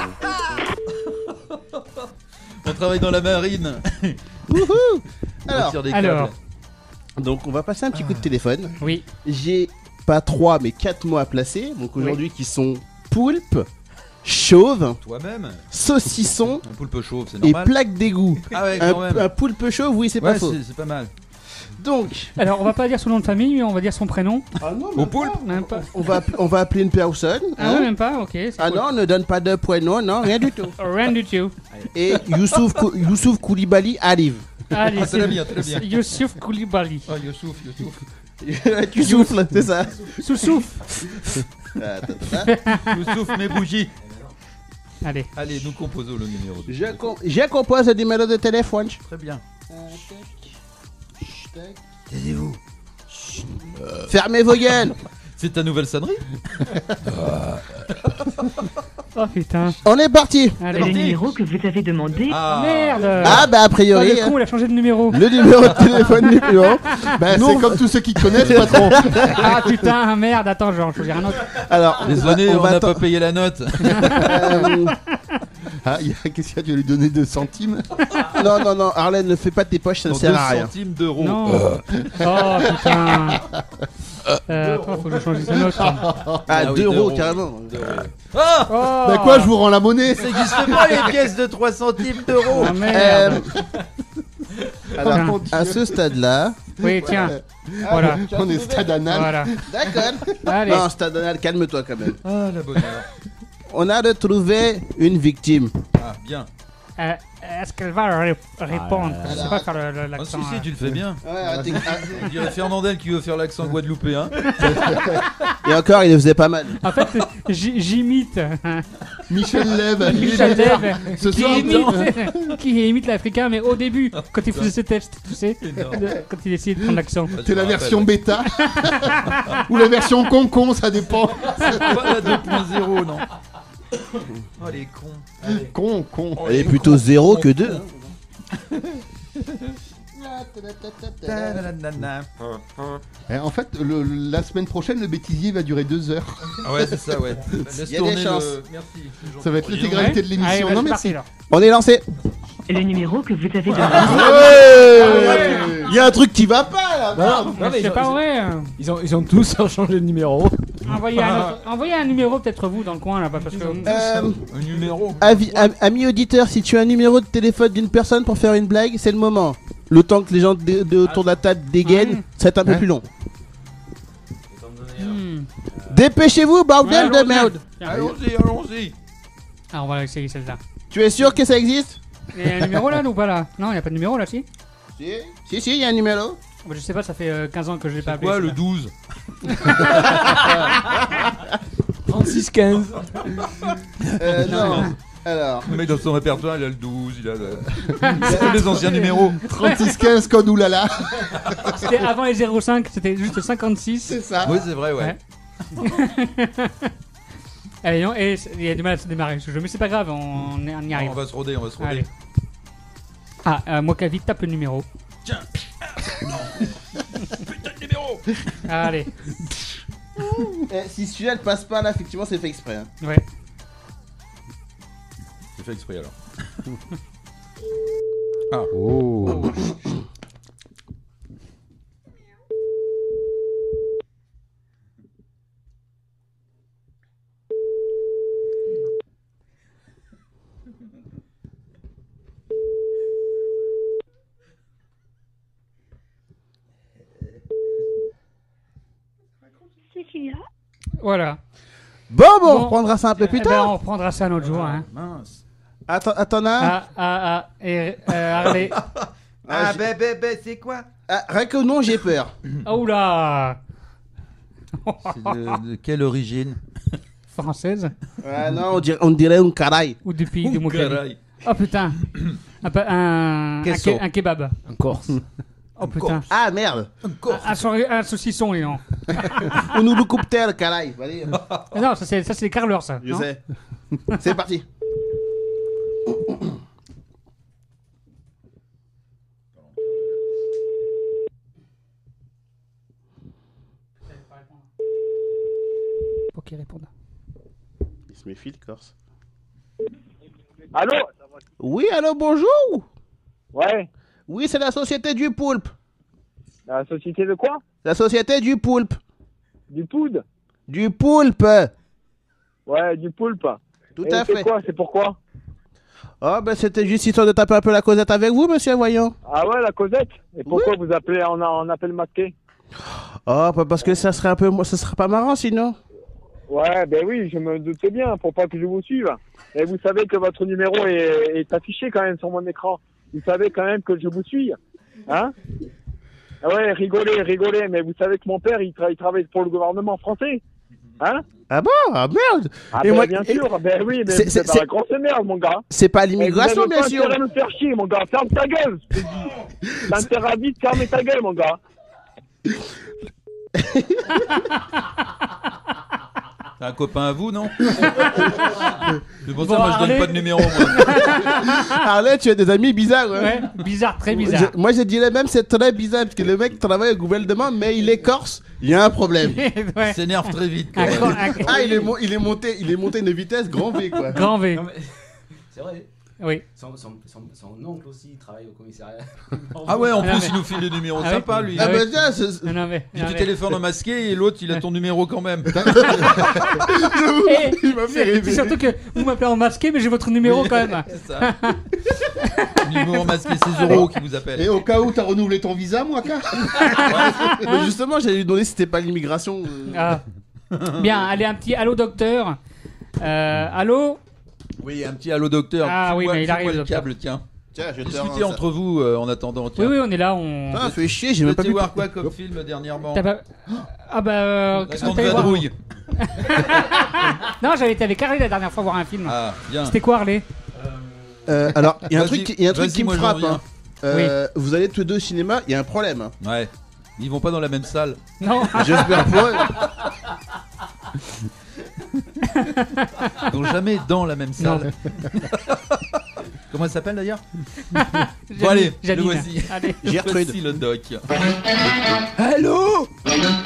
Speaker 5: On travaille dans la marine.
Speaker 11: Wouhou.
Speaker 5: On
Speaker 11: Alors,
Speaker 5: tire des
Speaker 1: Alors.
Speaker 5: câbles.
Speaker 11: donc on va passer un petit coup de téléphone.
Speaker 1: Oui.
Speaker 11: J'ai pas trois mais quatre mots à placer. Donc aujourd'hui qui sont poulpe, chauve,
Speaker 5: Toi-même.
Speaker 11: saucisson
Speaker 5: Un poulpe chauve, c'est
Speaker 11: et
Speaker 5: normal.
Speaker 11: plaque d'égout.
Speaker 5: Ah ouais,
Speaker 11: Un,
Speaker 5: quand même.
Speaker 11: un poulpe chauve, oui, c'est
Speaker 5: Ouais,
Speaker 11: pas faux.
Speaker 5: c'est c'est pas mal.
Speaker 11: Donc,
Speaker 1: Alors, on va pas dire son nom de famille, mais on va dire son prénom.
Speaker 11: ah non,
Speaker 5: Au poulpe.
Speaker 1: Même pas.
Speaker 11: on va, app- on va appeler une personne.
Speaker 1: Ah
Speaker 11: hein.
Speaker 1: ouais, même pas. Ok. c'est
Speaker 11: Ah
Speaker 1: cool.
Speaker 11: non, ne donne pas de prénom, non, rien du tout.
Speaker 1: Rien du tout.
Speaker 11: Et Youssouf, Kou- Youssouf Koulibaly arrive.
Speaker 1: Allez,
Speaker 5: Ah, c'est la bien, c'est la bien.
Speaker 1: Youssouf Koulibaly.
Speaker 5: Oh, Youssouf, Youssouf.
Speaker 11: Tu souffles, c'est ça.
Speaker 1: Sous souffle.
Speaker 11: Attends, attends.
Speaker 5: Youssouf, mes bougies.
Speaker 1: Allez.
Speaker 5: Allez, nous composons le numéro deux.
Speaker 11: Je, com- je compose le numéro de téléphone.
Speaker 5: Très bien.
Speaker 11: Taisez-vous. Fermez vos gueules.
Speaker 5: C'est ta nouvelle sonnerie?
Speaker 1: Oh putain.
Speaker 11: On est parti.
Speaker 1: Allez.
Speaker 12: Le numéro que vous avez demandé.
Speaker 5: Ah.
Speaker 1: Merde.
Speaker 11: Ah bah a
Speaker 1: Oh,
Speaker 11: priori,
Speaker 1: le con, il a changé de numéro.
Speaker 11: le numéro de téléphone n'est plus haut.
Speaker 6: Ben,
Speaker 11: Non.
Speaker 6: c'est comme tous ceux qui te connaissent, patron.
Speaker 1: Ah putain, merde. Attends, je vais en choisir un autre.
Speaker 11: Alors,
Speaker 5: Désolé, on
Speaker 11: va
Speaker 5: n'a
Speaker 11: atten-
Speaker 5: pas payé la note.
Speaker 11: Euh,
Speaker 6: Ah, il y a- qu'est-ce qu'il y a, tu vas lui donner deux centimes?
Speaker 11: non, non, non, Arlène, ne fais pas tes poches, ça ne
Speaker 5: Dans
Speaker 11: sert
Speaker 5: deux
Speaker 11: à rien.
Speaker 5: centimes d'euros.
Speaker 1: Non. Oh putain. Euh, attends, faut que je change une autre.
Speaker 11: Ah,
Speaker 5: Ah oui,
Speaker 11: deux euros,
Speaker 5: d'euros.
Speaker 11: carrément.
Speaker 5: Ah,
Speaker 1: Oh.
Speaker 6: Ben quoi, je vous rends la monnaie?
Speaker 5: ça n'existe pas les pièces de trois centimes d'euros.
Speaker 1: Ah merde.
Speaker 11: Euh, alors,
Speaker 1: Tiens.
Speaker 11: à ce stade-là,
Speaker 1: Oui, tiens. Voilà.
Speaker 6: On est stade anal.
Speaker 1: Voilà.
Speaker 11: d'accord.
Speaker 1: Allez.
Speaker 11: Non, stade anal, calme-toi quand même.
Speaker 5: Ah, la bonne heure.
Speaker 11: On a retrouvé une victime.
Speaker 5: Ah, bien.
Speaker 1: Euh, Est-ce qu'elle va ré- répondre
Speaker 3: Ah là là.
Speaker 1: Je sais pas faire le- le-
Speaker 5: Ah,
Speaker 1: l'accent.
Speaker 5: si, si,
Speaker 1: euh.
Speaker 5: tu le fais bien.
Speaker 11: Ouais, arrêtez-
Speaker 5: On dirait Fernandel qui veut faire l'accent guadeloupéen.
Speaker 11: Et encore, il le faisait pas mal.
Speaker 1: En fait, j- j'imite
Speaker 6: Michel Lève.
Speaker 1: Michel Lève
Speaker 6: Ce
Speaker 1: qui,
Speaker 6: soir,
Speaker 1: imite, qui imite l'africain, mais au début, quand il faisait ses tests, tu sais,
Speaker 5: Énorme.
Speaker 1: de- quand il essayait de prendre l'accent.
Speaker 6: T'es la version bêta. Ou la version concon, ça dépend.
Speaker 5: Pas la deux point zéro, non. Oh, les cons. Allez.
Speaker 6: Con, con.
Speaker 11: Elle est plutôt zéro que deux.
Speaker 5: Ta-da-da-da-da.
Speaker 6: Eh, En fait, le- la semaine prochaine, le bêtisier va durer deux heures.
Speaker 5: Ah ouais, c'est ça, ouais. Laisse
Speaker 11: Il y a
Speaker 5: tourner
Speaker 11: des chances.
Speaker 5: le... Merci. c'est gentil.
Speaker 6: Ça va être l'intégralité de
Speaker 1: Allez,
Speaker 6: l'émission.
Speaker 1: bah,
Speaker 6: Non,
Speaker 1: c'est
Speaker 6: merci.
Speaker 1: parti alors.
Speaker 11: On est lancé.
Speaker 12: Le numéro que vous avez demandé.
Speaker 11: Il y a un truc qui va pas là.
Speaker 3: Non, non, mais
Speaker 1: C'est
Speaker 3: ils ont,
Speaker 1: pas vrai. hein.
Speaker 3: ils ont, ils ont tous changé de numéro.
Speaker 1: Envoyez un, autre- envoyez un numéro, peut-être vous, dans le coin là-bas, parce que.
Speaker 11: Euh,
Speaker 5: Un numéro.
Speaker 11: avis- am- Ami auditeur, si tu as un numéro de téléphone d'une personne pour faire une blague, c'est le moment. Le temps que les gens de, de- autour de la table dégainent,
Speaker 1: Ouais.
Speaker 11: ça va être un peu
Speaker 6: Ouais.
Speaker 11: plus long.
Speaker 1: Hmm.
Speaker 11: Dépêchez-vous, bordel
Speaker 1: Ouais,
Speaker 11: de
Speaker 1: allons-y.
Speaker 11: merde.
Speaker 1: Tiens.
Speaker 5: Allons-y, allons-y.
Speaker 1: Ah, on va essayer celle-là.
Speaker 11: Tu es sûr que ça existe?
Speaker 1: Il y a un numéro là ou pas là? Non, il n'y a pas de numéro là, si?
Speaker 11: Si, si, si, il y a un numéro.
Speaker 1: Bah, je sais pas, ça fait euh, quinze ans que je l'ai pas
Speaker 5: C'est
Speaker 1: appelé.
Speaker 5: quoi le
Speaker 1: celui-là.
Speaker 5: douze?
Speaker 3: trente-six quinze.
Speaker 11: Euh, non. Alors,
Speaker 5: Le mec dans son répertoire, il a le douze, il a le... C'est tous les anciens numéros.
Speaker 6: trente-six quinze, code oulala.
Speaker 1: C'était avant les zéro cinq, c'était juste cinquante-six.
Speaker 6: C'est ça.
Speaker 5: Oui, c'est vrai, ouais.
Speaker 1: Ouais. Allez, non, et il y a du mal à se démarrer ce jeu, mais c'est pas grave, on, on y arrive.
Speaker 5: On va se roder, on va se roder.
Speaker 1: Allez. Ah, euh, moi Kavi, tape le numéro.
Speaker 5: Tiens. Putain de numéro.
Speaker 1: Allez.
Speaker 11: Eh, si celui-là ne passe pas là, effectivement, c'est fait exprès. Hein.
Speaker 1: Ouais.
Speaker 5: C'est fait exprès alors.
Speaker 3: Ah. Oh.
Speaker 1: Voilà.
Speaker 11: Bon, bon, on reprendra ça un peu plus
Speaker 1: Eh ben,
Speaker 11: tard.
Speaker 1: on reprendra ça un autre jour. Hein.
Speaker 5: Mince.
Speaker 11: Attends, attends, là.
Speaker 1: Ah, ah, ah, et euh, Harley.
Speaker 11: Ah,
Speaker 5: ben, ben, ben, c'est quoi?
Speaker 11: Ah, rien que non, j'ai peur.
Speaker 1: Oh là.
Speaker 5: C'est de, de quelle origine?
Speaker 1: Française.
Speaker 11: Ah non, on dirait, on dirait un caraï.
Speaker 1: Ou du pays de
Speaker 5: Un
Speaker 1: Mokavi.
Speaker 5: caraï.
Speaker 1: Oh putain. Un, pa- un, un,
Speaker 5: Queso.
Speaker 1: ke- un kebab.
Speaker 3: Un Corse.
Speaker 1: Oh putain.
Speaker 11: Ah merde.
Speaker 1: Un, un, soirée- un saucisson, et non.
Speaker 11: On nous le coupe tel, caraï. Allez.
Speaker 1: Ah non, ça c'est ça c'est les carleurs, ça.
Speaker 11: Je
Speaker 1: non
Speaker 11: sais. C'est parti.
Speaker 1: Faut qu'il réponde.
Speaker 11: Il se méfie, le Corse.
Speaker 13: Allô?
Speaker 11: Oui, allô, bonjour.
Speaker 13: Ouais.
Speaker 11: Oui, c'est la société du poulpe.
Speaker 13: La société de quoi?
Speaker 11: La société du poulpe.
Speaker 13: Du poud?
Speaker 11: Du poulpe.
Speaker 13: Ouais, du poulpe.
Speaker 11: Tout
Speaker 13: Et
Speaker 11: à
Speaker 13: c'est
Speaker 11: fait.
Speaker 13: quoi? C'est pourquoi?
Speaker 11: Oh, ben c'était juste histoire de taper un peu la causette avec vous, monsieur, voyons.
Speaker 13: Ah ouais, la Cosette? Et pourquoi vous appelez en, en appel masqué?
Speaker 11: Oh, bah parce que ça serait un peu, ça serait pas marrant sinon.
Speaker 13: Ouais, ben oui, je me doutais bien, pour pas que je vous suive. Et vous savez que votre numéro est, est affiché quand même sur mon écran. Vous savez quand même que je vous suis. Hein? Ah ouais, rigolez, rigolez, mais vous savez que mon père, il, tra- il travaille pour le gouvernement français. Hein?
Speaker 11: Ah bon? Ah merde.
Speaker 13: Ah
Speaker 11: Et
Speaker 13: ben
Speaker 11: moi-
Speaker 13: bien
Speaker 11: et-
Speaker 13: sûr, ben oui, mais
Speaker 11: C'est-
Speaker 13: vous
Speaker 11: c'est-
Speaker 13: êtes dans
Speaker 11: c'est-
Speaker 13: la grosse merde, mon gars.
Speaker 11: C'est pas
Speaker 13: Et
Speaker 11: l'immigration,
Speaker 13: vous
Speaker 11: bien
Speaker 13: avez
Speaker 11: sûr.
Speaker 13: pas intérêt à me faire chier, mon gars. Ferme ta gueule, je te dis. T'as intérêt à vite fermer ta gueule, mon gars.
Speaker 5: T'as un copain à vous, non? C'est pour
Speaker 1: Bon,
Speaker 5: ça, moi, je donne
Speaker 1: allez.
Speaker 5: pas de numéro, moi.
Speaker 11: Arlette, tu as des amis bizarres, ouais.
Speaker 1: Ouais, bizarre, très bizarre.
Speaker 11: Je- moi, je dirais même c'est très bizarre parce que le mec travaille au gouvernement, mais il est corse. Il y a un problème.
Speaker 1: Ouais.
Speaker 5: Il s'énerve très vite. quoi.
Speaker 1: Un cor- un-
Speaker 11: Ah, il est, mo- il est monté, il est monté une vitesse grand V quoi.
Speaker 1: Grand V.
Speaker 3: Non, mais- C'est vrai.
Speaker 1: Oui.
Speaker 3: Son, son, son, son oncle aussi il travaille au commissariat.
Speaker 5: Ah ouais, en
Speaker 1: Ah non,
Speaker 5: plus,
Speaker 1: mais-
Speaker 5: il nous file des numéros
Speaker 1: Ah
Speaker 5: sympas,
Speaker 1: ouais.
Speaker 5: lui.
Speaker 11: Ah
Speaker 1: Ah
Speaker 11: bah
Speaker 1: ouais.
Speaker 11: tiens, c'est-
Speaker 1: Non, non, mais,
Speaker 5: Puis
Speaker 1: non,
Speaker 5: tu
Speaker 1: mais-
Speaker 5: téléphones en masqué et l'autre, il a ton numéro quand même.
Speaker 1: Eh,
Speaker 11: il m'a fait
Speaker 1: c'est
Speaker 11: rêver.
Speaker 1: surtout que vous m'appelez en masqué, mais j'ai votre numéro quand même.
Speaker 5: C'est ça. Numéro masqué, c'est Zoro qui vous appelle.
Speaker 6: Et au cas où t'as renouvelé ton visa, moi, car
Speaker 11: Mais justement, j'allais lui demander si c'était pas l'immigration. euh.
Speaker 1: Ah. Bien, allez, un petit allô docteur. Euh, allô?
Speaker 5: Oui, un petit allô docteur.
Speaker 1: Ah oui,
Speaker 5: File-moi-
Speaker 1: mais il
Speaker 5: file-moi
Speaker 1: arrive,
Speaker 5: le
Speaker 1: docteur.
Speaker 5: câble, tiens.
Speaker 11: Tiens, je te
Speaker 5: Discutez
Speaker 11: rends ça.
Speaker 5: entre vous euh, en attendant.
Speaker 1: Oui,
Speaker 5: Tiens.
Speaker 1: oui, on est là. On...
Speaker 11: Ah, fais chier, j'ai
Speaker 5: Vous
Speaker 11: même pas
Speaker 5: étiez
Speaker 11: vu.
Speaker 5: voir quoi comme film dernièrement?
Speaker 1: T'as pas... Ah bah... euh,
Speaker 5: La
Speaker 1: qu'est-ce que
Speaker 5: Grande
Speaker 1: t'allais voir?
Speaker 5: Vadrouille.
Speaker 1: Non, j'avais été avec Harley la dernière fois voir un film.
Speaker 5: Ah, bien.
Speaker 1: C'était quoi, Harley?
Speaker 11: Euh, alors, il y a un
Speaker 5: Vas-y,
Speaker 11: truc, qui- il y a un truc
Speaker 5: vas-y,
Speaker 11: qui me
Speaker 5: moi, j'en
Speaker 11: frappe.
Speaker 5: viens.
Speaker 11: Hein. Euh, Vous allez tous les deux au cinéma, il y a un problème. Hein.
Speaker 5: Ouais. Ils vont pas dans la même salle.
Speaker 1: Non.
Speaker 11: J'espère pas.
Speaker 5: Ils vont jamais dans la même
Speaker 1: Non.
Speaker 5: salle. Comment elle s'appelle d'ailleurs?
Speaker 1: Janine,
Speaker 5: Bon allez, le
Speaker 1: Janine.
Speaker 5: voici.
Speaker 1: Allez.
Speaker 11: Gertrude.
Speaker 5: Voici le doc.
Speaker 11: Allô?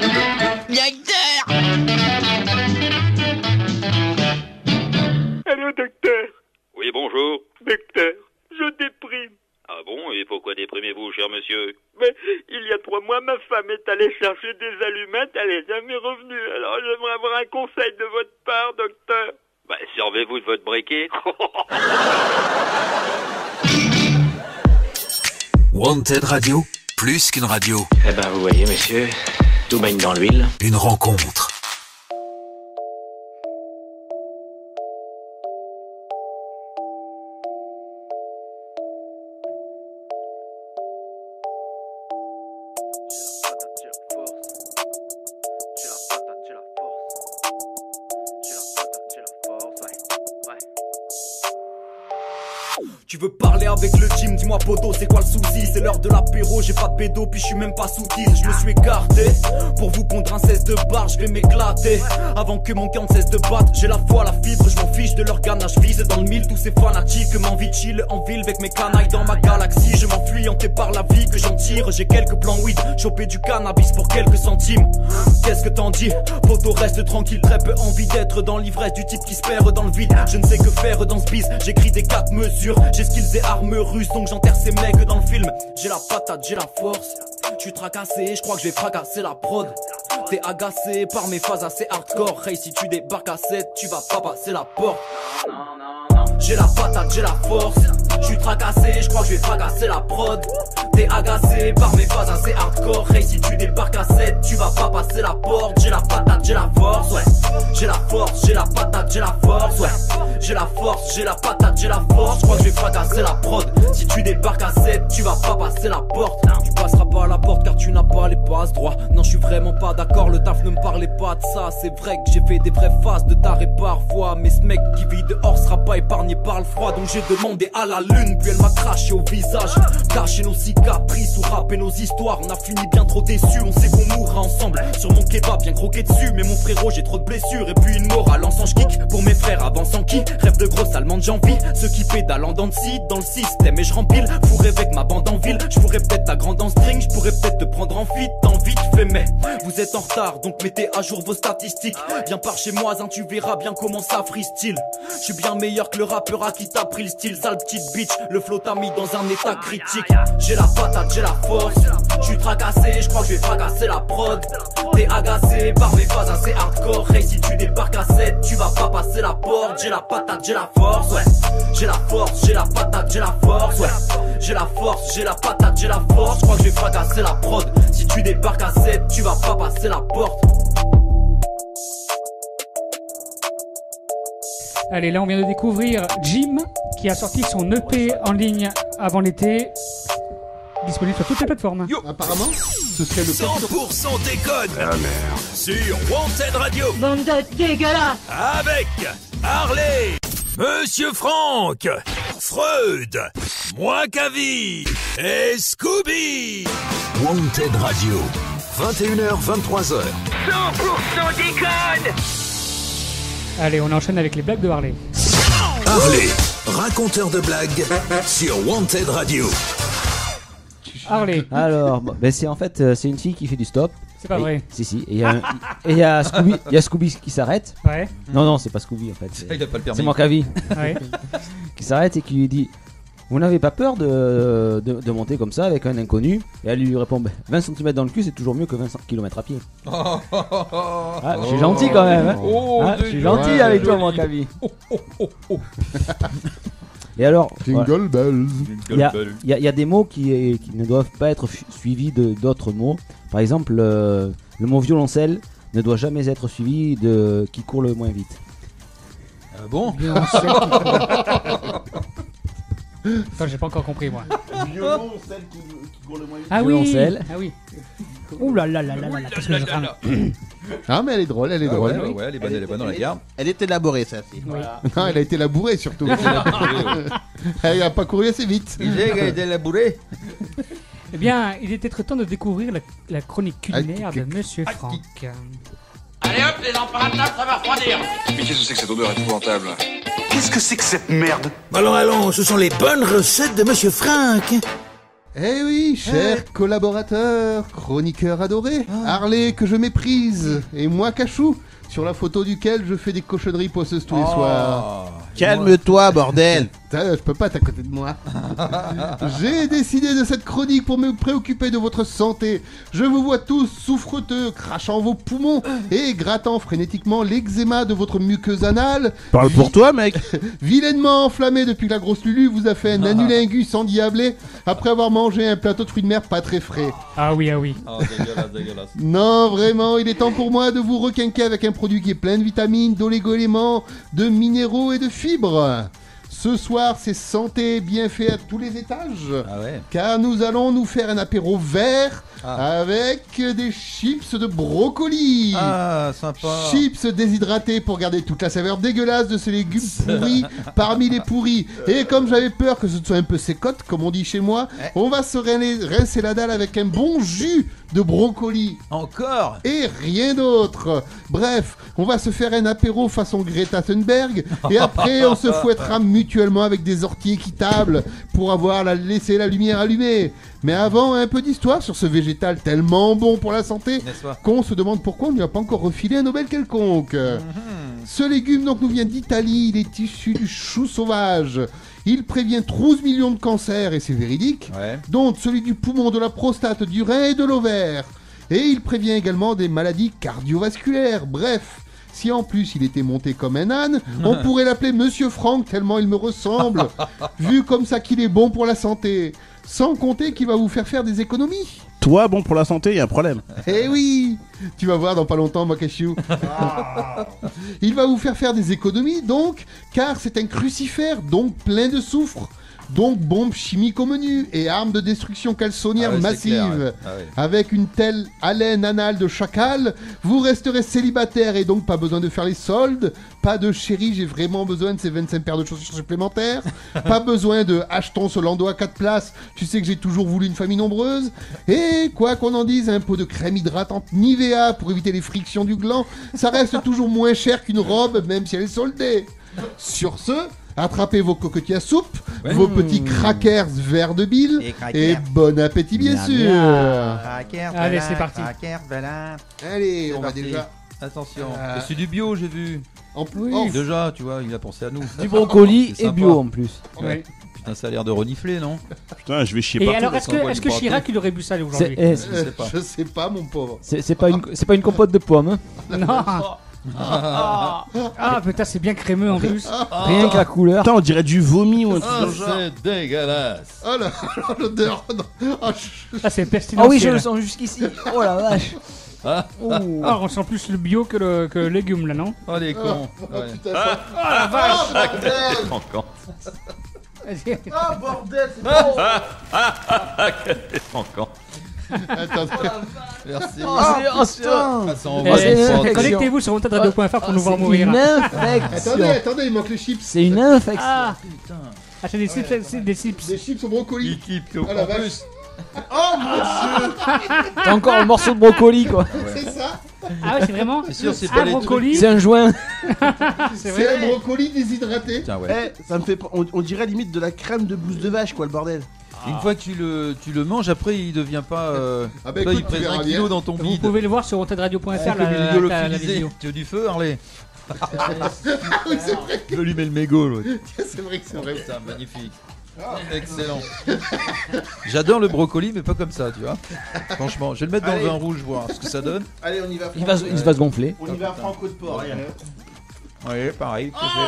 Speaker 13: Allô, docteur.
Speaker 14: Oui, bonjour.
Speaker 13: Docteur, je déprime.
Speaker 14: Ah bon, et pourquoi déprimez-vous, cher monsieur?
Speaker 13: Mais il y a trois mois, ma femme est allée chercher des allumettes, elle est jamais revenue. Alors j'aimerais avoir un conseil de votre part, docteur.
Speaker 14: Bah, servez-vous de votre briquet.
Speaker 15: Wanted Radio, plus qu'une radio.
Speaker 8: Eh ben, vous voyez, monsieur, tout baigne dans l'huile.
Speaker 15: Une rencontre.
Speaker 16: Tu veux parler avec le gym, dis-moi poto, c'est quoi le souci? C'est l'heure de l'apéro, j'ai pas de pédo, puis je suis même pas sous tease. Je me suis écarté, pour vous pondre un cesse de barre, je vais m'éclater. Avant que mon cœur ne cesse de battre, j'ai la foi, la fibre, je m'en fiche de leur ganache. Vise dans le mille, tous ces fanatiques m'envie de chill en ville avec mes canailles dans ma galaxie. Je m'enfuis hanté par la vie que j'en tire. J'ai quelques plans weed, choper du cannabis pour quelques centimes. Qu'est-ce que t'en dis? Poto reste tranquille, très peu envie d'être dans l'ivresse du type qui se perd dans le vide. Je ne sais que faire dans ce bise, j'écris des quatre mesures. J'ai skills et armes russes, donc j'enterre ces mecs dans le film. J'ai la patate, j'ai la force. Je suis tracassé, je crois que je vais fracasser la prod. T'es agacé par mes phases assez hardcore. Hey, si tu débarques à sept, tu vas pas passer la porte. J'ai la patate, j'ai la force. Je suis tracassé, je crois que je vais fracasser la prod. T'es agacé par mes phases assez hardcore. Hey, si tu débarques à sept, tu vas pas passer la porte. J'ai la patate, j'ai la force, ouais. J'ai la force, j'ai la patate, j'ai la force, ouais. J'ai la force, j'ai la patate, j'ai la force. Je crois que je vais fracasser la prod. Si tu débarques à sept, tu vas pas passer la porte. Tu passeras pas à la porte car tu n'as pas les passes droits. Non, je suis vraiment pas d'accord, le taf ne me parlait pas de ça. C'est vrai que j'ai fait des vraies phases de taré parfois. Mais ce mec qui vit dehors sera pas épargné par le froid. Donc j'ai demandé à la lune, puis elle m'a craché au visage. Caché nos cicatrices ou rappé nos histoires. On a fini bien trop déçus, on sait qu'on mourra ensemble. Sur mon kebab bien croqué dessus. Mais mon frérot j'ai trop de blessures. Et puis une morale en sang je kick. Pour mes frères avant en qui rêve de grosses allemandes j'envie. Ceux qui pédalent en dents de scie dans le système. Et je rempile, fourré avec ma bande en ville. Je pourrais peut-être ta grande en string. Je pourrais peut-être te prendre en fit, en vite fait. Mais vous êtes en retard, donc mettez à jour vos statistiques. Viens par chez moi, hein, tu verras bien comment ça freestyle. Je suis bien meilleur que le rappeur à qui t'a pris le style. Sale petite bitch, le flow t'a mis dans un état critique. J'ai la patate, j'ai la force. Je suis tracassé, je crois que je vais fracasser la prod. T'es agacé par mes phases assez hardcore. Hey, si tu débarques à sept, tu vas pas passer la porte. J'ai la patate, j'ai la force, ouais. J'ai la force, j'ai la patate, j'ai la force, ouais. J'ai la force, j'ai la patate, j'ai la force. Je crois que je vais fracasser la prod. Si tu débarques à sept, tu vas pas passer la porte.
Speaker 1: Allez, là on vient de découvrir Jim qui a sorti son E P en ligne avant l'été, disponible sur toutes les plateformes.
Speaker 6: Yo. Apparemment, ce serait le
Speaker 2: cent pour cent déconne. Ah merde. Sur Wanted Radio.
Speaker 17: Bande de dégueulasse.
Speaker 2: Avec Harley, Monsieur Franck, Freud, moi Cavi et Scooby. Wanted Radio. vingt et une heures, vingt-trois heures.
Speaker 4: cent pour cent déconne.
Speaker 1: Allez, on enchaîne avec les blagues de Harley.
Speaker 2: Harley, raconteur de blagues sur Wanted Radio.
Speaker 1: Harley.
Speaker 3: Alors, bon, ben c'est en fait euh, c'est une fille qui fait du stop.
Speaker 1: C'est pas
Speaker 3: et,
Speaker 1: vrai.
Speaker 3: Si si. Et il y a, et il y a Scooby, il y a Scooby qui s'arrête.
Speaker 1: Ouais.
Speaker 3: Non non, c'est pas Scooby en fait. C'est,
Speaker 5: il a pas le permis.
Speaker 3: c'est mon Cavi.
Speaker 1: Ouais.
Speaker 3: Qui s'arrête et qui lui dit: vous n'avez pas peur de, de, de monter comme ça avec un inconnu? Et elle lui répond: vingt centimètres dans le cul, c'est toujours mieux que vingt kilomètres à pied. Ah, je suis gentil quand même. Hein.
Speaker 5: Oh,
Speaker 3: ah, je suis gentil ouais, avec toi, mon Cavi. Oh, oh, oh, oh. Et alors,
Speaker 6: Jingle
Speaker 3: voilà.
Speaker 6: bells.
Speaker 3: Il y, y, y a des mots qui, qui ne doivent pas être suivis de, d'autres mots. Par exemple, euh, le mot violoncelle ne doit jamais être suivi de qui court le moins vite.
Speaker 5: Ah bon?
Speaker 1: Attends, j'ai pas encore compris moi.
Speaker 7: Violon, celle qui, qui court le moins vite.
Speaker 1: Ah oui,
Speaker 3: violoncelle.
Speaker 1: ah oui. Ouh là là là là là là, qu'est-ce que je rame.
Speaker 6: Ah mais elle est drôle, elle est
Speaker 5: Ah
Speaker 6: drôle.
Speaker 5: ouais, ouais, ouais, elle est bonne, elle est bonne dans la garde.
Speaker 11: Elle est élaborée, ça.
Speaker 1: Oui.
Speaker 6: Voilà. Non, elle a été labourée surtout. Elle a pas couru assez vite.
Speaker 5: Il a été labouré.
Speaker 1: Eh bien, il était temps de découvrir la, la chronique culinaire de Monsieur Franck.
Speaker 4: Allez hop, les lampes à table, ça va refroidir.
Speaker 18: Mais qu'est-ce que c'est que cette odeur épouvantable?
Speaker 2: Qu'est-ce que c'est que cette merde? Allons, allons, ce sont les bonnes recettes de Monsieur Franck.
Speaker 6: Eh oui, cher collaborateur, chroniqueur adoré, Harley que je méprise, et moi Cachou, sur la photo duquel je fais des cochonneries posseuses tous les
Speaker 11: Oh.
Speaker 6: soirs.
Speaker 11: Calme-toi, bordel.
Speaker 6: Je peux pas être à côté de moi. J'ai décidé de cette chronique pour me préoccuper de votre santé. Je vous vois tous souffreteux, crachant vos poumons et grattant frénétiquement l'eczéma de votre muqueuse anale.
Speaker 11: Parle pour toi, mec.
Speaker 6: Vilainement enflammé depuis que la grosse Lulu vous a fait un anulingus endiablé après avoir mangé un plateau de fruits de mer pas très frais.
Speaker 1: Ah oui, ah oui.
Speaker 5: Oh, dégueulasse, dégueulasse.
Speaker 6: Non, vraiment, il est temps pour moi de vous requinquer avec un produit qui est plein de vitamines, d'oligo-éléments, de minéraux et de fibres. Ce soir, c'est santé et bienfait à tous les étages.
Speaker 5: Ah ouais.
Speaker 6: Car nous allons nous faire un apéro vert
Speaker 5: Ah.
Speaker 6: avec des chips de brocoli.
Speaker 5: Ah, sympa.
Speaker 6: Chips déshydratés pour garder toute la saveur dégueulasse de ces légumes pourris parmi les pourris. Et comme j'avais peur que ce soit un peu sécotte, comme on dit chez moi, on va se rincer rincer la dalle avec un bon jus de brocoli.
Speaker 5: Encore.
Speaker 6: Et rien d'autre. Bref, on va se faire un apéro façon Greta Thunberg et après on se fouettera mutuellement avec des orties équitables pour avoir la, laissé la lumière allumée. Mais avant, un peu d'histoire sur ce végétal tellement bon pour la santé qu'on se demande pourquoi on ne lui a pas encore refilé un Nobel quelconque. Mm-hmm. Ce légume donc nous vient d'Italie, il est issu du chou sauvage. Il prévient douze millions de cancers, et c'est véridique, ouais. dont celui du poumon, de la prostate, du rein et de l'ovaire. Et il prévient également des maladies cardiovasculaires. Bref, si en plus il était monté comme un âne, on pourrait l'appeler Monsieur Franck tellement il me ressemble, vu comme ça qu'il est bon pour la santé. Sans compter qu'il va vous faire faire des économies.
Speaker 11: Toi, bon pour la santé, il y a un problème.
Speaker 6: Eh oui, tu vas voir dans pas longtemps, Makachiu. Il va vous faire faire des économies, donc, car c'est un crucifère, donc plein de soufre. Donc bombe chimique au menu et arme de destruction calçonnière
Speaker 5: Ah ouais, c'est
Speaker 6: massive.
Speaker 5: clair, ouais. Ah ouais.
Speaker 6: Avec une telle haleine anale de chacal, vous resterez célibataire et donc pas besoin de faire les soldes. Pas de chérie, j'ai vraiment besoin de ces vingt-cinq paires de chaussures supplémentaires. Pas besoin de achetons ce landau à quatre places, tu sais que j'ai toujours voulu une famille nombreuse. Et quoi qu'on en dise, un pot de crème hydratante Nivea pour éviter les frictions du gland, ça reste toujours moins cher qu'une robe, même si elle est soldée. Sur ce, attrapez vos cocotiers à soupe, ouais. vos petits crackers verts de bile, et, et bon appétit bien
Speaker 5: bien,
Speaker 6: sûr.
Speaker 5: Bien. Crackers,
Speaker 1: Allez,
Speaker 5: voilà,
Speaker 1: c'est parti.
Speaker 5: Crackers, voilà.
Speaker 6: Allez,
Speaker 5: c'est
Speaker 6: on
Speaker 5: parti.
Speaker 6: va déjà...
Speaker 5: Attention,
Speaker 6: Euh...
Speaker 5: c'est du bio, j'ai vu.
Speaker 6: En plus,
Speaker 5: oh. Déjà, tu vois, il a pensé à nous.
Speaker 3: Du brocoli et bio en plus.
Speaker 5: Ouais. Ouais. Putain, ça a l'air de renifler, non?
Speaker 11: Putain, je vais chier
Speaker 1: et
Speaker 11: partout.
Speaker 1: Et alors, est-ce que, est-ce que Chirac il aurait bu ça aujourd'hui?
Speaker 6: euh, Je sais pas. Je sais pas, mon pauvre.
Speaker 3: C'est pas une, c'est pas une compote de pommes. Hein.
Speaker 1: Non. Ah, ah putain, c'est bien crémeux en plus.
Speaker 3: Rien que la couleur.
Speaker 11: Putain, on dirait du vomi ou un
Speaker 5: truc genre. C'est dégueulasse.
Speaker 6: Oh là, l'odeur.
Speaker 1: Oh, ah, c'est pestilentiel.
Speaker 3: Ah oui, je le sens jusqu'ici. Oh la vache.
Speaker 5: Ah,
Speaker 1: ah, on sent plus le bio que le, que le légume là, non?
Speaker 5: Oh les cons.
Speaker 6: Oh,
Speaker 5: ouais.
Speaker 6: putain,
Speaker 1: ah, oh la vache.
Speaker 7: Ah bordel, c'est bon.
Speaker 14: Ah quel francan.
Speaker 6: Attends,
Speaker 5: merci.
Speaker 3: Oh, oh, putain.
Speaker 1: Eh, connectez-vous sur montage radio point f r pour
Speaker 3: oh,
Speaker 1: nous voir mourir.
Speaker 3: Une infection.
Speaker 6: Attendez, attendez, il manque les chips.
Speaker 3: C'est une infection.
Speaker 1: Ah putain. Ah, c'est des chips, c'est des chips.
Speaker 6: Des chips au brocoli.
Speaker 5: Ah la vache.
Speaker 6: Oh mon dieu.
Speaker 3: T'as encore un morceau de brocoli quoi.
Speaker 6: Ouais. C'est ça.
Speaker 1: Ah ouais, c'est vraiment.
Speaker 5: C'est sûr, c'est
Speaker 1: un
Speaker 5: pas les
Speaker 1: brocoli.
Speaker 3: C'est un joint.
Speaker 6: C'est vrai. Un brocoli déshydraté.
Speaker 5: Tiens, ouais.
Speaker 11: Eh, ça me fait, on, on dirait limite de la crème de blouse de vache quoi le bordel.
Speaker 5: Ah. Une fois que tu le, tu le manges, après il devient pas. Euh,
Speaker 6: ah bah,
Speaker 5: là,
Speaker 6: écoute,
Speaker 5: il pèse un kilo dans ton bide.
Speaker 1: Vous pouvez le voir sur montage radio point f r.
Speaker 5: La, la, la vidéo. Tu veux du feu, Harley?
Speaker 6: Oui, c'est vrai.
Speaker 5: Je vais allumer le mégot, l'autre.
Speaker 6: C'est vrai que c'est vrai.
Speaker 5: Putain, magnifique. Oh, excellent. J'adore le brocoli, mais pas comme ça, tu vois. Franchement, je vais le mettre dans Allez. le vin rouge, voir ce que ça donne.
Speaker 7: Allez, on y va.
Speaker 3: Il va, il va se gonfler.
Speaker 7: On y va franco de porc.
Speaker 5: Ouais, pareil.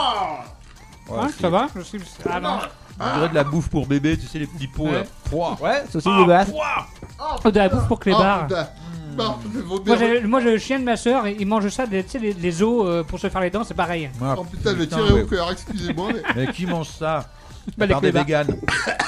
Speaker 1: Oh ouais, ça va je suis... Ah non.
Speaker 5: On dirait de la bouffe pour bébé, tu sais, les petits pots
Speaker 1: ouais.
Speaker 5: là. Pouah.
Speaker 3: Ouais, c'est aussi des baffes.
Speaker 1: Oh, de la bouffe pour clébards.
Speaker 6: Oh,
Speaker 1: Bon, moi, j'ai, moi j'ai le chien de ma soeur et il mange ça, tu sais, les, les os euh, pour se faire les dents, c'est pareil.
Speaker 5: Ah,
Speaker 6: oh putain, je vais tirer ouais. au cœur, excusez-moi. Mais...
Speaker 5: mais qui mange ça?
Speaker 1: Bah,
Speaker 5: par des véganes.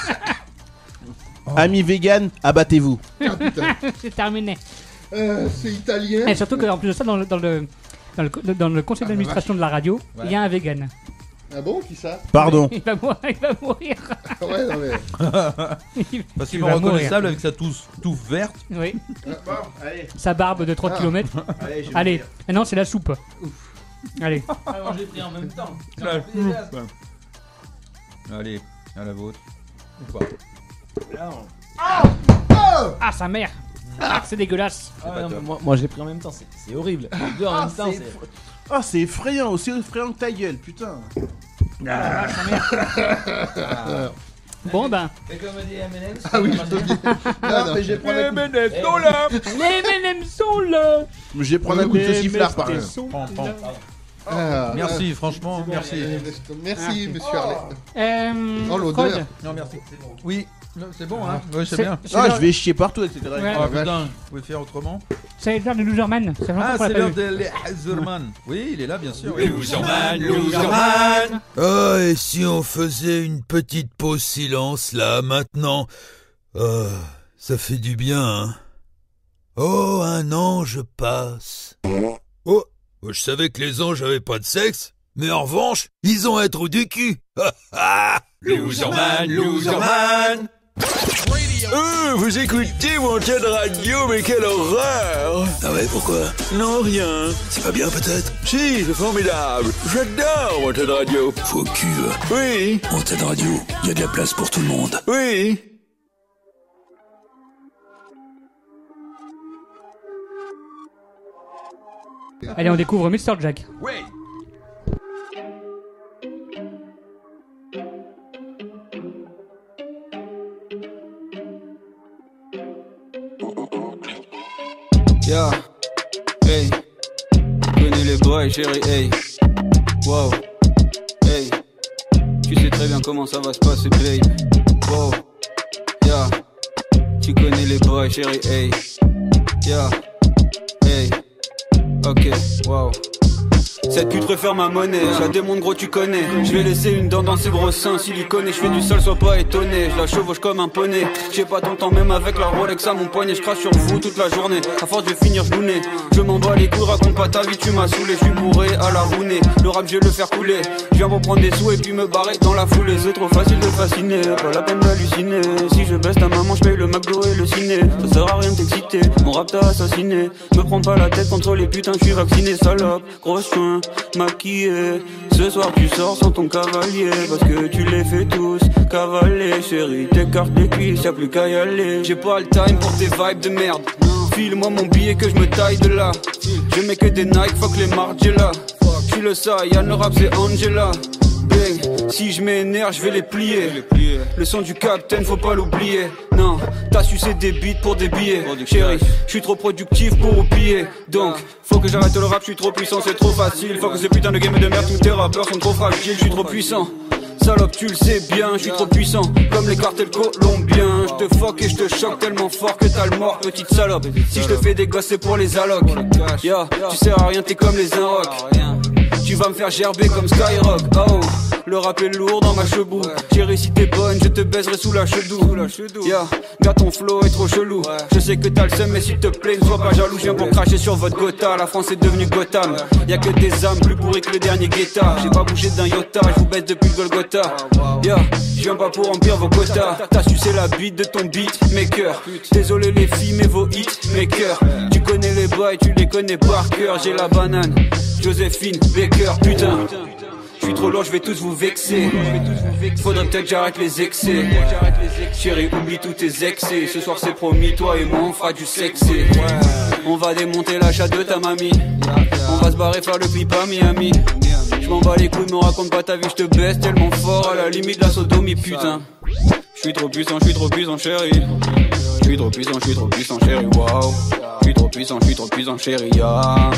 Speaker 11: Oh. Amis véganes, abattez-vous.
Speaker 6: Ah, putain.
Speaker 1: C'est terminé.
Speaker 6: Euh, c'est italien.
Speaker 1: Et surtout qu'en plus de ça, dans le, dans le, dans le, dans le conseil d'administration de la radio, il ouais. y a un vegan.
Speaker 6: Ah bon, qui ça?
Speaker 11: Pardon.
Speaker 1: Il va mourir. Il va mourir.
Speaker 6: Ouais, non mais...
Speaker 5: Parce qu'il est reconnaissable avec sa touffe, touffe verte.
Speaker 1: Oui.
Speaker 7: Ah, bon, allez.
Speaker 1: Sa barbe de trois
Speaker 6: ah.
Speaker 1: kilomètres.
Speaker 7: Allez,
Speaker 1: allez. Ah non, c'est la soupe. Ouf. Allez.
Speaker 17: Alors j'ai pris en même temps.
Speaker 5: La soupe. Allez, à la vôtre. Ou pas.
Speaker 1: Ah, oh ah, sa mère. Ah, c'est dégueulasse.
Speaker 3: Ah, non, moi, moi je l'ai pris en même temps, c'est, c'est horrible. Les deux en
Speaker 11: ah,
Speaker 3: même temps, c'est...
Speaker 11: Ah, c'est effrayant, aussi effrayant que ta gueule, putain.
Speaker 1: Ah, ah, sa mère. Bon ben.
Speaker 17: Et comme dit M and M's.
Speaker 6: Ah oui, je te dis.
Speaker 11: Non, non, mais je vais prendre
Speaker 5: les
Speaker 11: un
Speaker 5: M and M's sont là.
Speaker 1: Les M and M's sont là.
Speaker 11: Je vais prendre un coup de sauciflard par
Speaker 1: là.
Speaker 6: Ah,
Speaker 5: Merci,
Speaker 6: ah,
Speaker 5: franchement, merci.
Speaker 6: Merci,
Speaker 1: Ah.
Speaker 6: monsieur Harley.
Speaker 1: Euh,
Speaker 6: Oh, l'odeur.
Speaker 1: Freud.
Speaker 5: Non, merci, c'est bon. Oui, non, c'est bon, hein. Ouais, c'est
Speaker 1: C'est-
Speaker 5: bien.
Speaker 1: c'est
Speaker 11: Ah,
Speaker 1: l'heure-
Speaker 11: je vais chier partout avec cette
Speaker 1: Ouais.
Speaker 11: règle.
Speaker 5: Ah putain, vous pouvez faire autrement.
Speaker 1: C'est l'heure de Loserman. Ça fait longtemps
Speaker 5: Ah,
Speaker 1: qu'on l'a
Speaker 5: c'est
Speaker 1: pas
Speaker 5: l'heure
Speaker 1: vu.
Speaker 5: de Loserman. Oui, il est là, bien sûr.
Speaker 14: Loserman, Loserman.
Speaker 2: Ah, et si on faisait une petite pause silence, là, maintenant? Ah, ça fait du bien, hein. Oh, un ange passe. Oh, je savais que les anges avaient pas de sexe, mais en revanche, ils ont un trou du cul.
Speaker 14: Loserman, Loserman.
Speaker 2: Euh, vous écoutez Wanted Radio, mais quelle horreur! Ah ouais, pourquoi? Non, rien. C'est pas bien, peut-être? Si, c'est formidable. J'adore Wanted Radio. Faux cul. Oui. Wanted Radio, il y a de la place pour tout le monde. Oui.
Speaker 1: Allez, on découvre mister Jack.
Speaker 14: Oui.
Speaker 19: Yeah, hey, connais les boys, chérie, hey, wow, hey, tu sais très bien comment ça va se passer, babe, wow, yeah, tu connais les boys, chérie, hey, yeah, hey, ok, wow. Cette pute préfère ma monnaie, je la démonte gros tu connais. Je vais laisser une dent dans ses gros seins, silicone et je fais du sol, sois pas étonné. Je la chevauche comme un poney, j'ai pas ton temps même avec la Rolex à mon poignet. Je crache sur vous toute la journée, à force je vais finir gelouné. Je m'en bats les couilles, raconte pas ta vie, tu m'as saoulé. Je suis bourré à la rounée, le rap je vais le faire couler. Je viens pour prendre des sous et puis me barrer dans la foulée. C'est trop facile de fasciner, pas la peine d'halluciner. Si je baisse ta maman, je paye le McDo et le ciné. Ça sert à rien de t'exciter, mon rap t'a assassiné. Me prends pas la tête contre les putains, je suis vacciné, salope, grosse chouin, maquillé. Ce soir tu sors sans ton cavalier, parce que tu les fais tous cavaler. Chérie, t'écartes les cuisses, y'a plus qu'à y aller. J'ai pas le time pour tes vibes de merde. File-moi mon billet que je me taille de là. Je mets que des Nike, fuck les Margiela. Tu le sais, Yann le rap c'est Angela. Bang, si je m'énerve, je vais les plier. Le son du capitaine, faut pas l'oublier. Non, t'as sucé des beats pour des billets. Chérie, je suis trop productif pour oublier. Donc, faut que j'arrête le rap, je suis trop puissant, c'est trop facile. Faut que ces putains de game de merde, tous tes rappeurs sont trop fragiles. Je suis trop puissant. Salope, tu le sais bien, je suis trop puissant, comme les cartels colombiens. Je te fuck et je te choque tellement fort que t'as le mort, petite salope. Si je te fais des gosses, c'est pour les allocs. Yeah, tu sers à rien, t'es comme les Inrocks. Tu vas me faire gerber comme Skyrock. Oh, le rap est lourd dans ma chebou. Chérie, si t'es bonne, je te baiserai sous la chedou. Yeah, gars, ton flow est trop chelou. Je sais que t'as le seum, mais s'il te plaît, ne sois pas jaloux. Je viens pour cracher sur votre Gotha. La France est devenue Gotham. Y'a que des âmes plus pourries que le dernier Guetta. J'ai pas bougé d'un iota, je vous baisse depuis le Golgotha. Yeah, je viens pas pour remplir vos quotas. T'as sucé la bite de ton beat maker. Désolé les filles, mais vos hits makers. Tu connais les boys, tu les connais par cœur. J'ai la banane, Joséphine, Baker, putain. Je suis trop lourd, je vais tous vous vexer. Faudrait peut-être que j'arrête les excès. Chérie, oublie tous tes excès. Ce soir c'est promis, toi et moi on fera du sexé. On va démonter l'achat de ta mamie. On va se barrer faire le clip à Miami. Je m'en bats les couilles, me raconte pas ta vie, je te baisse tellement fort. À la limite de la sodomie, putain. Je suis trop puissant, je suis trop puissant, chérie. Je suis trop puissant, je suis trop puissant, chérie, wow. Je suis trop puissant, je suis trop puissant, chérie, yeah.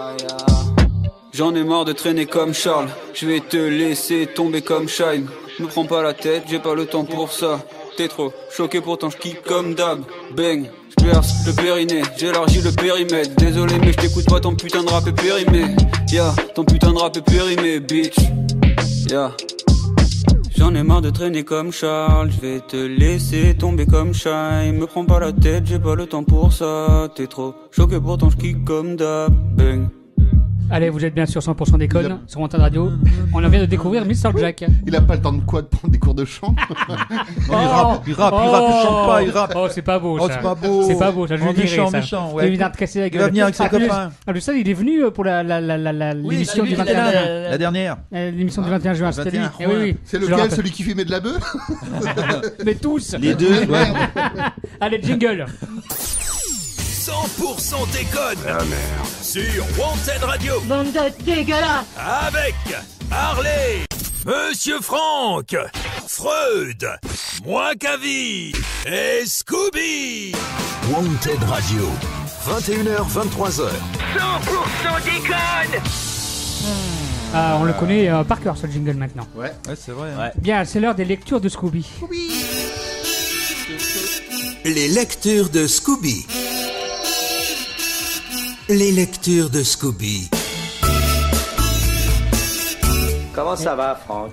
Speaker 19: J'en ai marre de traîner comme Charles. Je vais te laisser tomber comme Shine. Me prends pas la tête, j'ai pas le temps pour ça. T'es trop choqué, pourtant je kick comme d'hab. Bang, je perce le périnée, j'élargis le périmètre. Désolé mais je t'écoute pas, ton putain de rap est périmé. Yeah, ton putain de rap est périmé, bitch. Yeah. J'en ai marre de traîner comme Charles. Je vais te laisser tomber comme Shine. Me prends pas la tête, j'ai pas le temps pour ça. T'es trop choqué, pourtant je kick comme d'hab. Bang.
Speaker 1: Allez, vous êtes bien sur cent pour cent déconne, a... sur Wanted Radio. On en vient de découvrir mister Jack.
Speaker 6: Il a pas le temps de quoi de prendre des cours de chant.
Speaker 5: Non, il rappe, il rappe, il rappe, il chante pas, il rappe.
Speaker 1: Oh, c'est pas beau ça.
Speaker 5: Oh, c'est pas beau.
Speaker 1: C'est pas beau, ça, je
Speaker 5: oh,
Speaker 1: le dirais,
Speaker 5: méchant,
Speaker 1: ça.
Speaker 5: méchant, ouais.
Speaker 1: Il vient de casser la gueule.
Speaker 5: Il va venir avec ses
Speaker 1: ah,
Speaker 5: copains.
Speaker 1: Ah, le ça, il est venu pour la, la, la, la, la,
Speaker 5: oui,
Speaker 1: l'émission du vingt et un
Speaker 5: la,
Speaker 1: juin.
Speaker 5: La dernière.
Speaker 1: Euh, l'émission du vingt et un juin, c'était lui. Eh oui, oui.
Speaker 6: C'est lequel, celui qui fumait de la bœuf?
Speaker 1: Mais tous.
Speaker 11: Les deux, ouais.
Speaker 1: Allez, jingle.
Speaker 2: cent pour cent déconne. Ah merde. Sur Wanted Radio.
Speaker 12: Bande de dégueulasse.
Speaker 2: Avec Harley, Monsieur Franck, Freud, moi Cavi et Scooby. Wanted Radio. vingt et une heures, vingt-trois heures.
Speaker 12: cent pour cent déconne.
Speaker 1: Hmm. Ah, on le connaît euh, par cœur ce jingle maintenant.
Speaker 6: Ouais,
Speaker 5: ouais c'est vrai. Hein.
Speaker 1: Bien, c'est l'heure des lectures de Scooby.
Speaker 15: Les lectures de Scooby. Les lectures de Scooby.
Speaker 20: Comment ça va, Franck?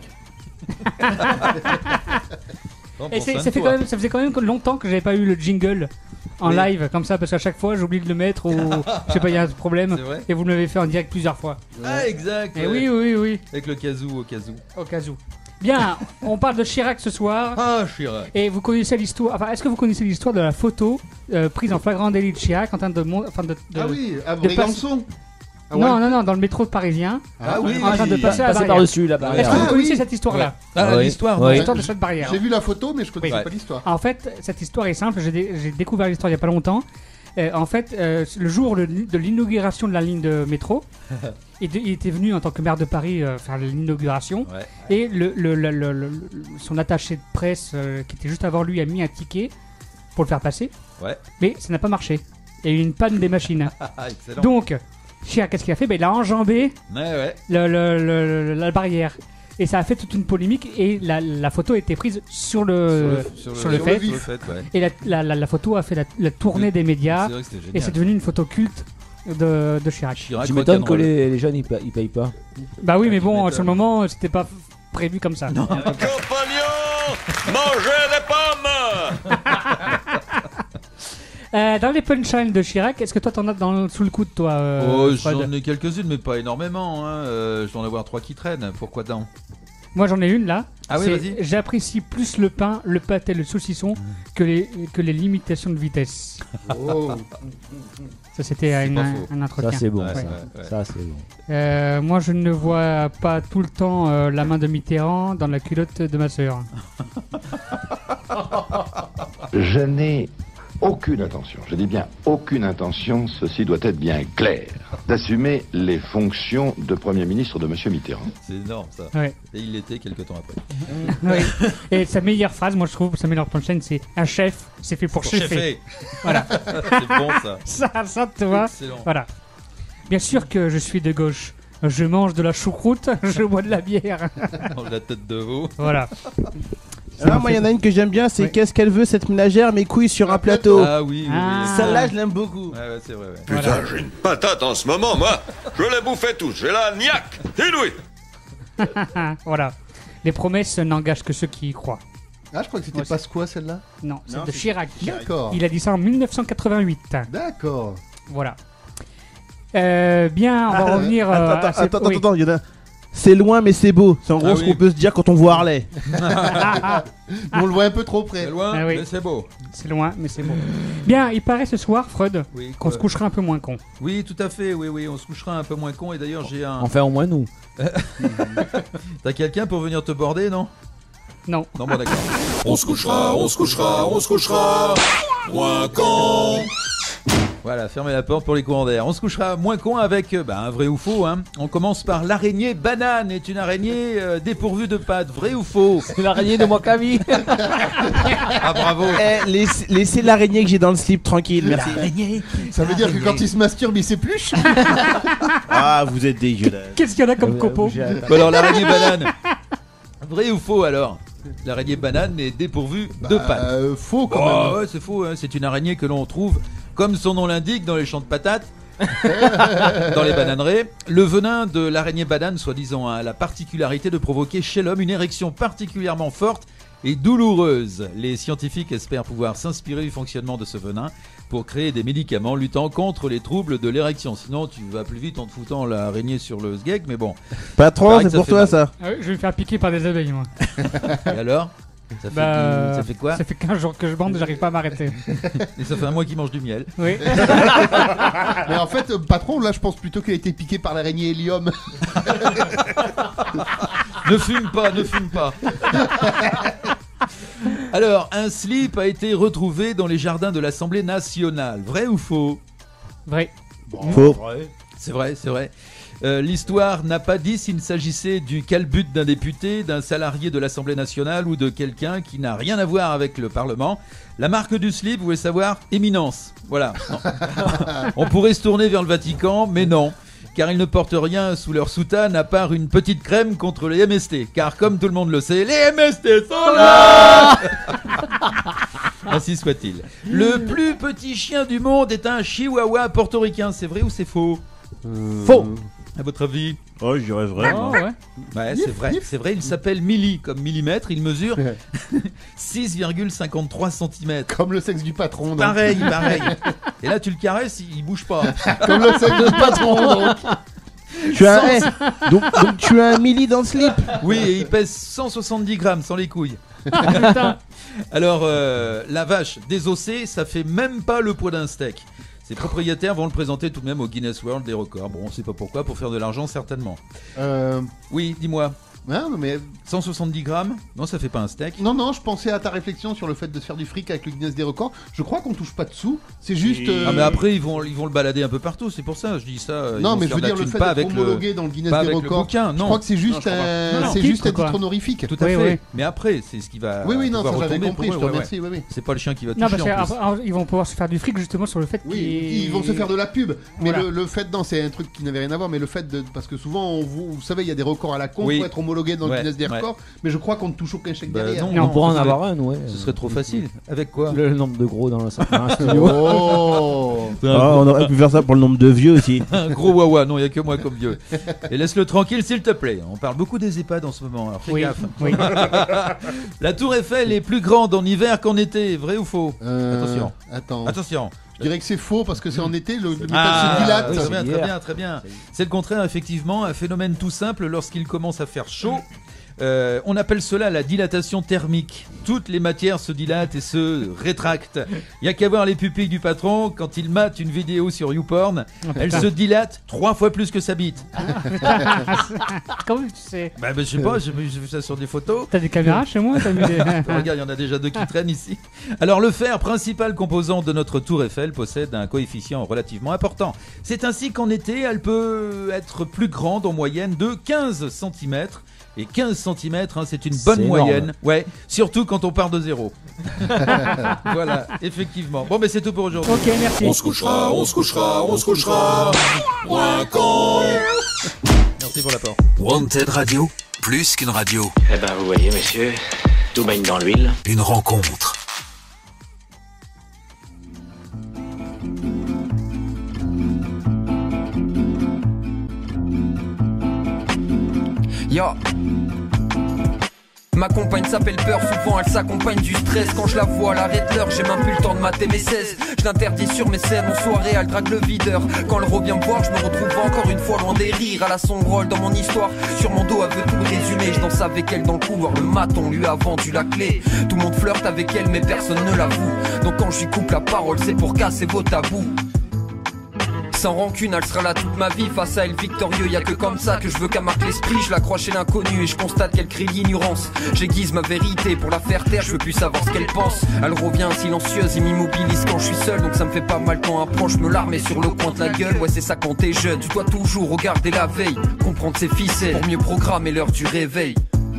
Speaker 1: Et c'est, ça, fait quand même, ça faisait quand même longtemps que j'avais pas eu le jingle en
Speaker 5: Oui.
Speaker 1: live comme ça, parce qu'à chaque fois j'oublie de le mettre ou je sais pas, il y a un problème.
Speaker 5: C'est vrai.
Speaker 1: Et vous me l'avez fait en direct plusieurs fois.
Speaker 5: Ah, exact.
Speaker 1: Et
Speaker 5: ouais.
Speaker 1: oui, oui, oui.
Speaker 5: Avec le casou au casou.
Speaker 1: Au cas où. Bien, on parle de Chirac ce soir.
Speaker 5: Ah, Chirac.
Speaker 1: Et vous connaissez l'histoire. Enfin, est-ce que vous connaissez l'histoire de la photo euh, prise en flagrant délit de Chirac en train de. mon- Enfin, de, de
Speaker 6: Ah oui, à
Speaker 1: de
Speaker 6: Brégançon. Ah
Speaker 1: Non,
Speaker 6: ouais.
Speaker 1: non, non, dans le métro parisien.
Speaker 6: Ah oui.
Speaker 1: En train de passer à la
Speaker 3: Passer
Speaker 1: barrière.
Speaker 3: par-dessus la barrière.
Speaker 1: Est-ce que vous
Speaker 6: Ah
Speaker 1: connaissez
Speaker 6: oui.
Speaker 1: cette histoire-là?
Speaker 5: Ah,
Speaker 3: Ah oui.
Speaker 5: l'histoire,
Speaker 3: Oui.
Speaker 1: L'histoire de cette barrière.
Speaker 6: J'ai vu la photo, mais je connaissais
Speaker 1: Oui.
Speaker 6: pas l'histoire.
Speaker 1: En fait, cette histoire est simple. J'ai, dé- j'ai découvert l'histoire il y a pas longtemps. Euh, en fait, euh, le jour de, de l'inauguration de la ligne de métro, il, de- il était venu en tant que maire de Paris euh, faire l'inauguration.
Speaker 5: Ouais.
Speaker 1: Et le, le- le- le- le- son attaché de presse, euh, qui était juste avant lui, a mis un ticket pour le faire passer.
Speaker 5: Ouais.
Speaker 1: Mais ça n'a pas marché. Il y a eu une panne des machines.
Speaker 5: Ah, excellent.
Speaker 1: Donc, Chirac, qu'est-ce qu'il a fait? Ben, il a enjambé
Speaker 5: Ouais, ouais.
Speaker 1: le- le- le- le- la barrière. Et ça a fait toute une polémique. Et la, la photo a été prise sur le,
Speaker 5: Sur le-
Speaker 1: sur le
Speaker 5: sur
Speaker 1: fait.
Speaker 5: le vif. Sur le fait, ouais.
Speaker 1: Et la, la- la- la photo a fait la, la tournée des médias.
Speaker 5: C'est vrai que c'était génial.
Speaker 1: Et c'est devenu une photo culte de, de Chirac.
Speaker 5: Chirac,
Speaker 3: Tu m'étonnes que
Speaker 5: rock'n'roll.
Speaker 3: les, les jeunes ils, pa- ils payent pas.
Speaker 1: Bah oui, mais bon,
Speaker 5: m'étonnes.
Speaker 1: sur le moment, c'était pas prévu comme ça.
Speaker 2: Compagnons, mangez des pommes.
Speaker 1: Euh, dans les punchlines de Chirac, est-ce que toi t'en as dans, sous le coude, toi euh,
Speaker 5: Oh,
Speaker 1: Fred
Speaker 5: j'en ai quelques-unes, mais pas énormément. Hein. Euh, je dois en avoir trois qui traînent. Pourquoi tant?
Speaker 1: Moi j'en ai une là.
Speaker 5: Ah oui,
Speaker 1: C'est-
Speaker 5: vas-y.
Speaker 1: J'apprécie plus le pain, le pâté, le saucisson que les, que les limitations de vitesse.
Speaker 6: Oh.
Speaker 1: Ça c'était
Speaker 5: C'est
Speaker 1: une-
Speaker 5: pas
Speaker 1: un,
Speaker 5: faux.
Speaker 1: un entretien.
Speaker 3: Ça c'est bon.
Speaker 5: Ouais,
Speaker 3: ça.
Speaker 5: ouais, ouais.
Speaker 3: Ça, c'est bon.
Speaker 1: Euh, moi je ne vois pas tout le temps euh, la main de Mitterrand dans la culotte de ma sœur.
Speaker 21: Je n'ai aucune intention, je dis bien aucune intention, ceci doit être bien clair, d'assumer les fonctions de Premier ministre de M. Mitterrand.
Speaker 5: C'est énorme ça.
Speaker 1: Ouais.
Speaker 5: Et il l'était quelques temps après.
Speaker 1: Oui. Et sa meilleure phrase, moi je trouve, sa meilleure punchline, c'est un chef, c'est fait pour,
Speaker 5: Pour
Speaker 1: cheffer.
Speaker 5: cheffer.
Speaker 1: Voilà.
Speaker 5: C'est bon ça.
Speaker 1: ça, ça, tu vois.
Speaker 5: Excellent.
Speaker 1: Voilà. Bien sûr que je suis de gauche. Je mange de la choucroute, je bois de la bière.
Speaker 5: Oh, la tête de veau.
Speaker 1: Voilà.
Speaker 11: Ah, moi, il y en a une que j'aime bien, c'est
Speaker 1: Oui.
Speaker 11: qu'est-ce qu'elle veut cette ménagère, mes couilles sur un plateau.
Speaker 5: Ah oui, oui, oui.
Speaker 1: Ah.
Speaker 11: Celle-là, je l'aime beaucoup.
Speaker 5: Ouais, ouais, c'est vrai. Ouais.
Speaker 2: Putain,
Speaker 1: Voilà.
Speaker 2: j'ai une patate en ce moment, moi. Je les bouffais tous. J'ai la niaque. Inouï.
Speaker 1: Voilà. Les promesses n'engagent que ceux qui y croient.
Speaker 6: Ah, je crois que c'était
Speaker 1: Ouais, c'est-
Speaker 6: Pasqua celle-là.
Speaker 1: Non, c'est
Speaker 6: Non,
Speaker 1: de
Speaker 6: c'est-
Speaker 1: Chirac.
Speaker 6: D'accord.
Speaker 1: Il a dit ça en mille neuf cent quatre-vingt-huit.
Speaker 6: D'accord.
Speaker 1: Voilà. Euh, bien, on va
Speaker 11: Ah,
Speaker 1: revenir. euh,
Speaker 11: Attends,
Speaker 1: à
Speaker 11: attends,
Speaker 1: ces-
Speaker 11: attends,
Speaker 1: oui.
Speaker 11: attends, il y en a. C'est loin, mais c'est beau. C'est en gros
Speaker 5: Ah
Speaker 11: ce
Speaker 5: oui.
Speaker 11: qu'on peut se dire quand on voit Harley.
Speaker 6: On le voit un peu trop près.
Speaker 5: C'est loin,
Speaker 1: Ah oui.
Speaker 5: mais c'est beau.
Speaker 1: C'est loin, mais c'est bon. Bien, il paraît ce soir, Freud,
Speaker 5: Oui,
Speaker 1: qu'on
Speaker 5: quoi.
Speaker 1: se couchera un peu moins con.
Speaker 5: Oui, tout à fait. Oui, oui, on se couchera un peu moins con. Et d'ailleurs, j'ai un.
Speaker 3: Enfin, au moins nous.
Speaker 5: T'as quelqu'un pour venir te border, non?
Speaker 1: Non.
Speaker 5: Non, bon, d'accord.
Speaker 2: On se couchera, on se couchera, on se couchera. Moins con.
Speaker 5: Voilà, fermez la porte pour les courants d'air. On se couchera moins con avec euh, bah, un vrai ou faux. Hein. On commence par l'araignée banane. Est une araignée euh, dépourvue de pattes. Vrai ou faux?
Speaker 3: C'est l'araignée de Mokavi.
Speaker 5: Ah, bravo.
Speaker 11: Eh, laisse- laissez l'araignée que j'ai dans le slip tranquille, merci.
Speaker 6: Ça veut dire que quand il se masturbe, il s'épluche.
Speaker 11: Ah, vous êtes dégueulasse.
Speaker 1: Qu'est-ce qu'il y en a comme copeaux?
Speaker 5: Bon, alors, l'araignée banane. Vrai ou faux alors? L'araignée banane est dépourvue de
Speaker 6: Bah,
Speaker 5: pattes.
Speaker 6: euh, faux quand
Speaker 5: Oh,
Speaker 6: même.
Speaker 5: ouais, c'est faux. Hein. C'est une araignée que l'on trouve, comme son nom l'indique, dans les champs de patates. Dans les bananeraies. Le venin de l'araignée banane, soi-disant, a la particularité de provoquer chez l'homme une érection particulièrement forte et douloureuse. Les scientifiques espèrent pouvoir s'inspirer du fonctionnement de ce venin pour créer des médicaments luttant contre les troubles de l'érection. Sinon, tu vas plus vite en te foutant l'araignée sur le sgeg, mais bon.
Speaker 11: Patron,
Speaker 5: Pareil que
Speaker 11: c'est pour
Speaker 5: fait
Speaker 11: toi
Speaker 5: mal.
Speaker 11: ça.
Speaker 1: Ah oui, je vais me faire piquer par des abeilles, moi.
Speaker 5: Et alors ça fait,
Speaker 1: Bah,
Speaker 5: du- ça fait quoi?
Speaker 1: Ça fait quinze jours que je bande et j'arrive pas à m'arrêter.
Speaker 5: Et ça fait un mois qu'il mange du miel.
Speaker 1: Oui.
Speaker 6: Mais en fait, euh, patron, là, je pense plutôt qu'il a été piqué par l'araignée hélium.
Speaker 5: Ne fume pas, ne fume pas. Alors, un slip a été retrouvé dans les jardins de l'Assemblée nationale. Vrai ou faux?
Speaker 1: Vrai.
Speaker 11: Faux.
Speaker 5: C'est vrai, c'est vrai. Euh, L'histoire n'a pas dit s'il s'agissait du calbut d'un député, d'un salarié de l'Assemblée nationale ou de quelqu'un qui n'a rien à voir avec le Parlement. La marque du slip, vous voulez savoir? Éminence. Voilà. Non. On pourrait se tourner vers le Vatican, mais non. car ils ne portent rien sous leur soutane à part une petite crème contre les M S T. Car comme tout le monde le sait, les M S T sont là. Ainsi soit-il. Le plus petit chien du monde est un chihuahua portoricain. C'est vrai ou c'est faux?
Speaker 3: Euh...
Speaker 5: Faux. À votre avis?
Speaker 9: Oh, je dirais vrai.
Speaker 1: Oh, ouais.
Speaker 5: Ouais, c'est vrai, c'est vrai, il s'appelle Milli, comme millimètre, il mesure six virgule cinquante-trois centimètres.
Speaker 6: Comme le sexe du patron. Donc.
Speaker 5: Pareil, pareil. Et là, tu le caresses, il, il bouge pas.
Speaker 6: Comme le sexe du patron, donc.
Speaker 11: Tu as, eh, donc, donc tu as un Milli dans le slip.
Speaker 5: Oui, et il pèse cent soixante-dix grammes sans les couilles. Alors, euh, la vache désossée, ça fait même pas le poids d'un steak. Ses propriétaires vont le présenter tout de même au Guinness World des records. Bon, on sait pas pourquoi, pour faire de l'argent certainement.
Speaker 6: Euh...
Speaker 5: Oui, dis-moi.
Speaker 6: Ah, non, mais...
Speaker 5: cent soixante-dix grammes? Non, ça fait pas un steak.
Speaker 6: Non, non, je pensais à ta réflexion sur le fait de se faire du fric avec le Guinness des records. Je crois qu'on touche pas de sous. C'est juste. Euh...
Speaker 5: Ah, mais après, ils vont, ils vont le balader un peu partout, c'est pour ça, je dis ça.
Speaker 6: Non, mais je veux dire, le fait d'être homologué le... dans le Guinness des records.
Speaker 5: Bouquin,
Speaker 6: je crois que c'est juste,
Speaker 5: non,
Speaker 6: un... c'est juste un titre honorifique.
Speaker 5: Tout à
Speaker 1: oui,
Speaker 5: fait.
Speaker 1: Oui.
Speaker 5: Mais après, c'est ce qui va.
Speaker 6: Oui, oui, non, ça j'avais compris, je te remercie.
Speaker 5: Ouais, ouais.
Speaker 6: Oui, oui.
Speaker 5: C'est pas le chien qui va
Speaker 1: non,
Speaker 5: toucher.
Speaker 1: Parce en plus. Ils vont pouvoir se faire du fric justement sur le fait qu'ils.
Speaker 6: Oui, ils vont se faire de la pub. Mais le fait, non, c'est un truc qui n'avait rien à voir, mais le fait de. Parce que souvent, vous savez, il y a des records à la con pour être homologué dans le Guinness des records. Mais je crois qu'on ne touche aucun chèque
Speaker 5: bah
Speaker 6: derrière.
Speaker 5: Non,
Speaker 3: on pourra en avoir un, ouais.
Speaker 5: Ce serait trop facile. Avec quoi?
Speaker 3: Le nombre de gros dans le studio.
Speaker 11: Oh ah, on aurait pu faire ça pour le nombre de vieux aussi.
Speaker 5: Un gros wawa, non, il n'y a que moi comme vieux. Et laisse-le tranquille, s'il te plaît. On parle beaucoup des EHPAD en ce moment, alors fais
Speaker 1: oui,
Speaker 5: gaffe.
Speaker 1: Oui.
Speaker 5: La Tour Eiffel est plus grande en hiver qu'en été, vrai ou faux?
Speaker 6: euh,
Speaker 5: Attention.
Speaker 6: Attends.
Speaker 5: Attention.
Speaker 6: Je dirais que c'est faux parce que c'est en été, le, le métal
Speaker 5: ah,
Speaker 6: se dilate.
Speaker 5: Oui, très bien, très bien, très bien. C'est le contraire, effectivement, un phénomène tout simple lorsqu'il commence à faire chaud. Euh, on appelle cela la dilatation thermique. Toutes les matières se dilatent et se rétractent. Il n'y a qu'à voir les pupilles du patron quand il mate une vidéo sur YouPorn. Elle se dilate trois fois plus que sa bite.
Speaker 1: Comment tu sais?
Speaker 5: Bah, bah je sais pas, j'ai vu ça sur des photos.
Speaker 1: T'as des caméras chez moi? T'as mis des...
Speaker 5: Regarde, il y en a déjà deux qui traînent ici. Alors le fer, principal composant de notre tour Eiffel, possède un coefficient relativement important. C'est ainsi qu'en été, elle peut être plus grande en moyenne de quinze centimètres. Et quinze centimètres, hein, c'est une bonne
Speaker 3: c'est
Speaker 5: moyenne.
Speaker 3: Énorme.
Speaker 5: Ouais, surtout quand on part de zéro. Voilà, effectivement. Bon, mais c'est tout pour aujourd'hui.
Speaker 1: Ok, merci.
Speaker 2: On se couchera, on se couchera, on se couchera. Point con.
Speaker 5: Merci pour l'apport.
Speaker 15: Wanted Radio, plus qu'une radio.
Speaker 8: Eh ben, vous voyez, messieurs, tout baigne dans l'huile.
Speaker 15: Une rencontre.
Speaker 22: Yo. Ma compagne s'appelle peur, souvent elle s'accompagne du stress. Quand je la vois, elle arrête l'heure, j'ai même plus le temps de mater mes seize. Je l'interdis sur mes scènes, en soirée elle drague le videur. Quand elle revient me voir, je me retrouve encore une fois loin des rires. À la sombre rôle dans mon histoire, sur mon dos elle veut tout résumer. Je danse avec elle dans le couloir, le matin on lui a vendu la clé. Tout le monde flirte avec elle mais personne ne l'avoue. Donc quand je lui coupe la parole, c'est pour casser vos tabous. Sans rancune, elle sera là toute ma vie. Face à elle victorieux, y'a que comme ça que je veux qu'elle marque l'esprit. Je l'accrois chez l'inconnu et je constate qu'elle crie l'ignorance. J'aiguise ma vérité pour la faire taire, je veux plus savoir ce qu'elle pense. Elle revient silencieuse et m'immobilise quand je suis seul. Donc ça me fait pas mal quand approche, me l'armer sur le coin de la gueule. Ouais, c'est ça quand t'es jeune, tu dois toujours regarder la veille, comprendre ses ficelles pour mieux programmer l'heure du réveil.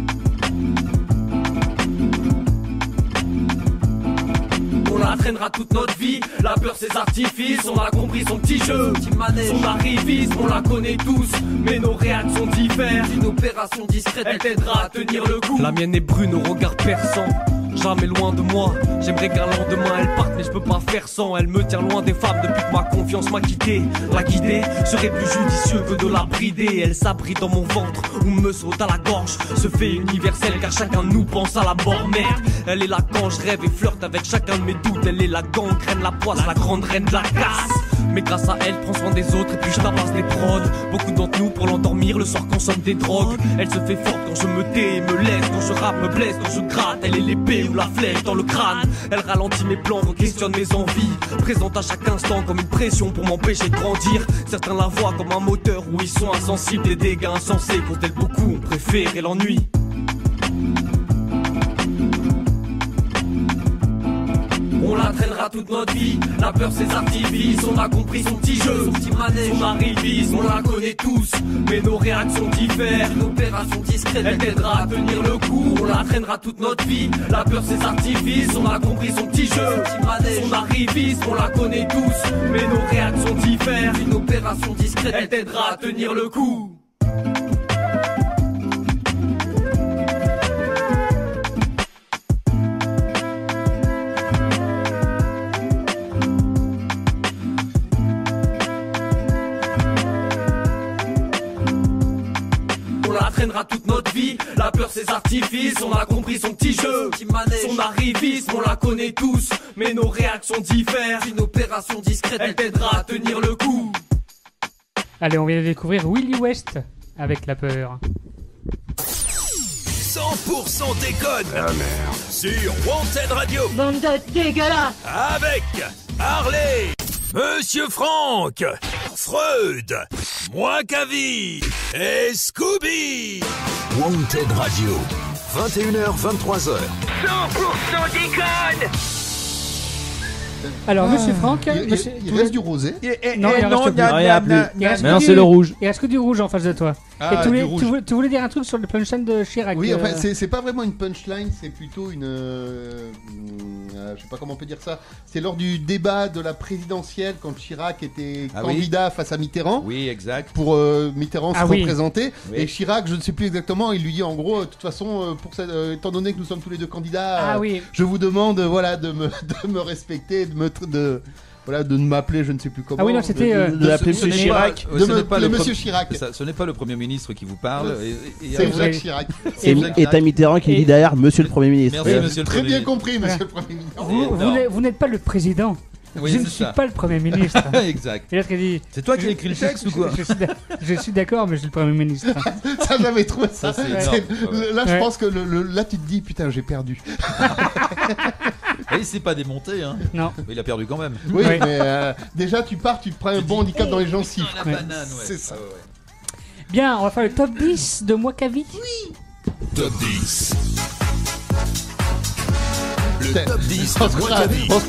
Speaker 23: On la traînera toute notre vie, la peur ses artifices, on a compris son petit jeu, son arrivisme, on la connaît tous, mais nos réactions diffèrent.
Speaker 22: Une opération discrète,
Speaker 23: elle t'aidera à tenir le coup. La mienne est brune au regard perçant, jamais loin de moi. J'aimerais qu'un lendemain elle parte, mais je peux pas faire sans. Elle me tient loin des femmes depuis que ma confiance m'a quitté. La guider serait plus judicieux que de la brider. Elle s'abrite dans mon ventre ou me saute à la gorge. Ce fait universel car chacun de nous pense à la mort. Merde, elle est là quand je rêve et flirte avec chacun de mes doutes. Elle est la gangrène, la poisse, la grande reine de la casse. Mais grâce à elle, prends soin des autres et puis je tabasse des prods. Beaucoup d'entre nous pour l'endormir le soir consomment des drogues. Elle se fait forte quand je me tais et me laisse. Quand je rappe, me blesse, quand je gratte. Elle est l'épée ou la flèche dans le crâne. Elle ralentit mes plans, questionne mes envies. Présente à chaque instant comme une pression pour m'empêcher de grandir. Certains la voient comme un moteur où ils sont insensibles. Des dégâts insensés quand elle beaucoup ont préféré l'ennui.
Speaker 22: on la traînera toute notre vie. La peur ses artifices, on a compris son petit jeu, son petit manège, son arrivisme, on la connaît tous. Mais nos réactions diffèrent, une opération discrète, elle t'aidera à tenir le coup. On la traînera toute notre vie, la peur ses artifices, on a compris son petit jeu, son petit manège, son arrivisme, on la connaît tous. Mais nos réactions diffèrent, une opération discrète, elle t'aidera à tenir le coup. On la traînera toute notre vie, la peur ses artifices, on a compris son petit jeu, son arrivisme, on la connaît tous, mais nos réactions diffèrent, une opération discrète, elle t'aidera à tenir le coup.
Speaker 1: Allez, on vient de découvrir Willy West avec La Peur.
Speaker 2: cent pour cent déconne. Ah merde. Sur Wanted Radio.
Speaker 9: Bande de dégueulasses.
Speaker 2: Avec Harley, Monsieur Franck, Freud, Moi Cavi et Scooby. Wanted Radio. vingt et une heures, vingt-trois heures.
Speaker 9: cent pour cent déconne.
Speaker 1: Alors, monsieur Franck,
Speaker 6: Il, il-
Speaker 1: monsieur-
Speaker 6: il reste du rosé.
Speaker 1: Non,
Speaker 3: eh,
Speaker 1: il
Speaker 3: non,
Speaker 1: reste
Speaker 3: il y a-
Speaker 1: plus.
Speaker 3: il y a plus.
Speaker 1: Il reste
Speaker 3: Maintenant,
Speaker 1: que
Speaker 3: c'est
Speaker 1: du-
Speaker 3: le rouge.
Speaker 1: Il reste que du rouge en face de toi.
Speaker 6: Ah,
Speaker 1: Et tu
Speaker 6: du
Speaker 1: voulais,
Speaker 6: rouge.
Speaker 1: tu, voulais, tu voulais dire un truc sur le punchline de Chirac.
Speaker 6: Oui, enfin,
Speaker 1: euh,
Speaker 6: c'est c'est pas vraiment une punchline, c'est plutôt une. euh, euh, je sais pas comment on peut dire ça. C'est lors du débat de la présidentielle quand Chirac était
Speaker 5: Ah oui.
Speaker 6: candidat face à Mitterrand.
Speaker 5: Oui, exact.
Speaker 6: Pour euh, Mitterrand
Speaker 5: Ah
Speaker 6: se
Speaker 5: oui.
Speaker 6: représenter.
Speaker 5: Oui.
Speaker 6: Et Chirac, je ne sais plus exactement, il lui dit en gros, euh, de toute façon, euh, pour cette- euh, étant donné que nous sommes tous les deux candidats,
Speaker 1: Ah
Speaker 6: euh,
Speaker 1: oui.
Speaker 6: je vous demande euh, voilà, de, me, de me respecter, de me. tr- De, voilà, de ne m'appeler, je ne sais plus comment.
Speaker 1: Ah oui, non, c'était, euh,
Speaker 6: de,
Speaker 5: Ce-
Speaker 6: l'appeler
Speaker 5: ce
Speaker 6: Monsieur
Speaker 5: n'est
Speaker 6: Chirac.
Speaker 5: pas-
Speaker 6: De
Speaker 5: ce
Speaker 6: me-
Speaker 5: n'est pas
Speaker 6: le
Speaker 5: pre-
Speaker 6: Monsieur Chirac.
Speaker 5: c'est ça, ce n'est pas le Premier ministre qui vous parle. et- et-
Speaker 6: C'est
Speaker 5: et-
Speaker 6: Jacques Chirac.
Speaker 11: Et et t'as Mitterrand qui dit derrière Monsieur le Premier ministre.
Speaker 5: Merci, monsieur le
Speaker 6: Très
Speaker 5: Premier
Speaker 6: bien
Speaker 5: ministre.
Speaker 6: compris, Monsieur le Premier ministre.
Speaker 1: Vous, vous n'êtes- vous n'êtes pas le président.
Speaker 5: Oui,
Speaker 1: je ne
Speaker 5: c'est
Speaker 1: suis
Speaker 5: ça.
Speaker 1: pas le Premier ministre.
Speaker 5: Exact.
Speaker 1: Et l'autre il dit.
Speaker 5: C'est toi qui
Speaker 1: je-
Speaker 5: as écrit le
Speaker 1: je-
Speaker 5: texte
Speaker 1: je-
Speaker 5: ou quoi
Speaker 1: je, suis d'ac- je suis d'accord, mais je suis le Premier ministre.
Speaker 6: Ça, j'avais trouvé ça.
Speaker 5: Ça, c'est
Speaker 6: C'est-
Speaker 5: énorme. Ouais.
Speaker 6: Là, je
Speaker 1: Ouais.
Speaker 6: pense que le, le- là, tu te dis, putain, j'ai perdu.
Speaker 5: Et il s'est pas démonté, hein.
Speaker 1: Non.
Speaker 5: Mais il a perdu quand même.
Speaker 6: Oui, mais euh, déjà, tu pars, tu te prends un bon handicap dans les gencives.
Speaker 5: La banane, ouais.
Speaker 6: C'est ça.
Speaker 5: Ouais, ouais.
Speaker 1: Bien, on va faire le top dix de Moi Cavi. Oui.
Speaker 2: Top dix. Le
Speaker 6: Putain.
Speaker 2: top dix
Speaker 6: On
Speaker 2: de
Speaker 6: se
Speaker 2: Moi
Speaker 6: croit-
Speaker 2: Cavi.
Speaker 6: on se-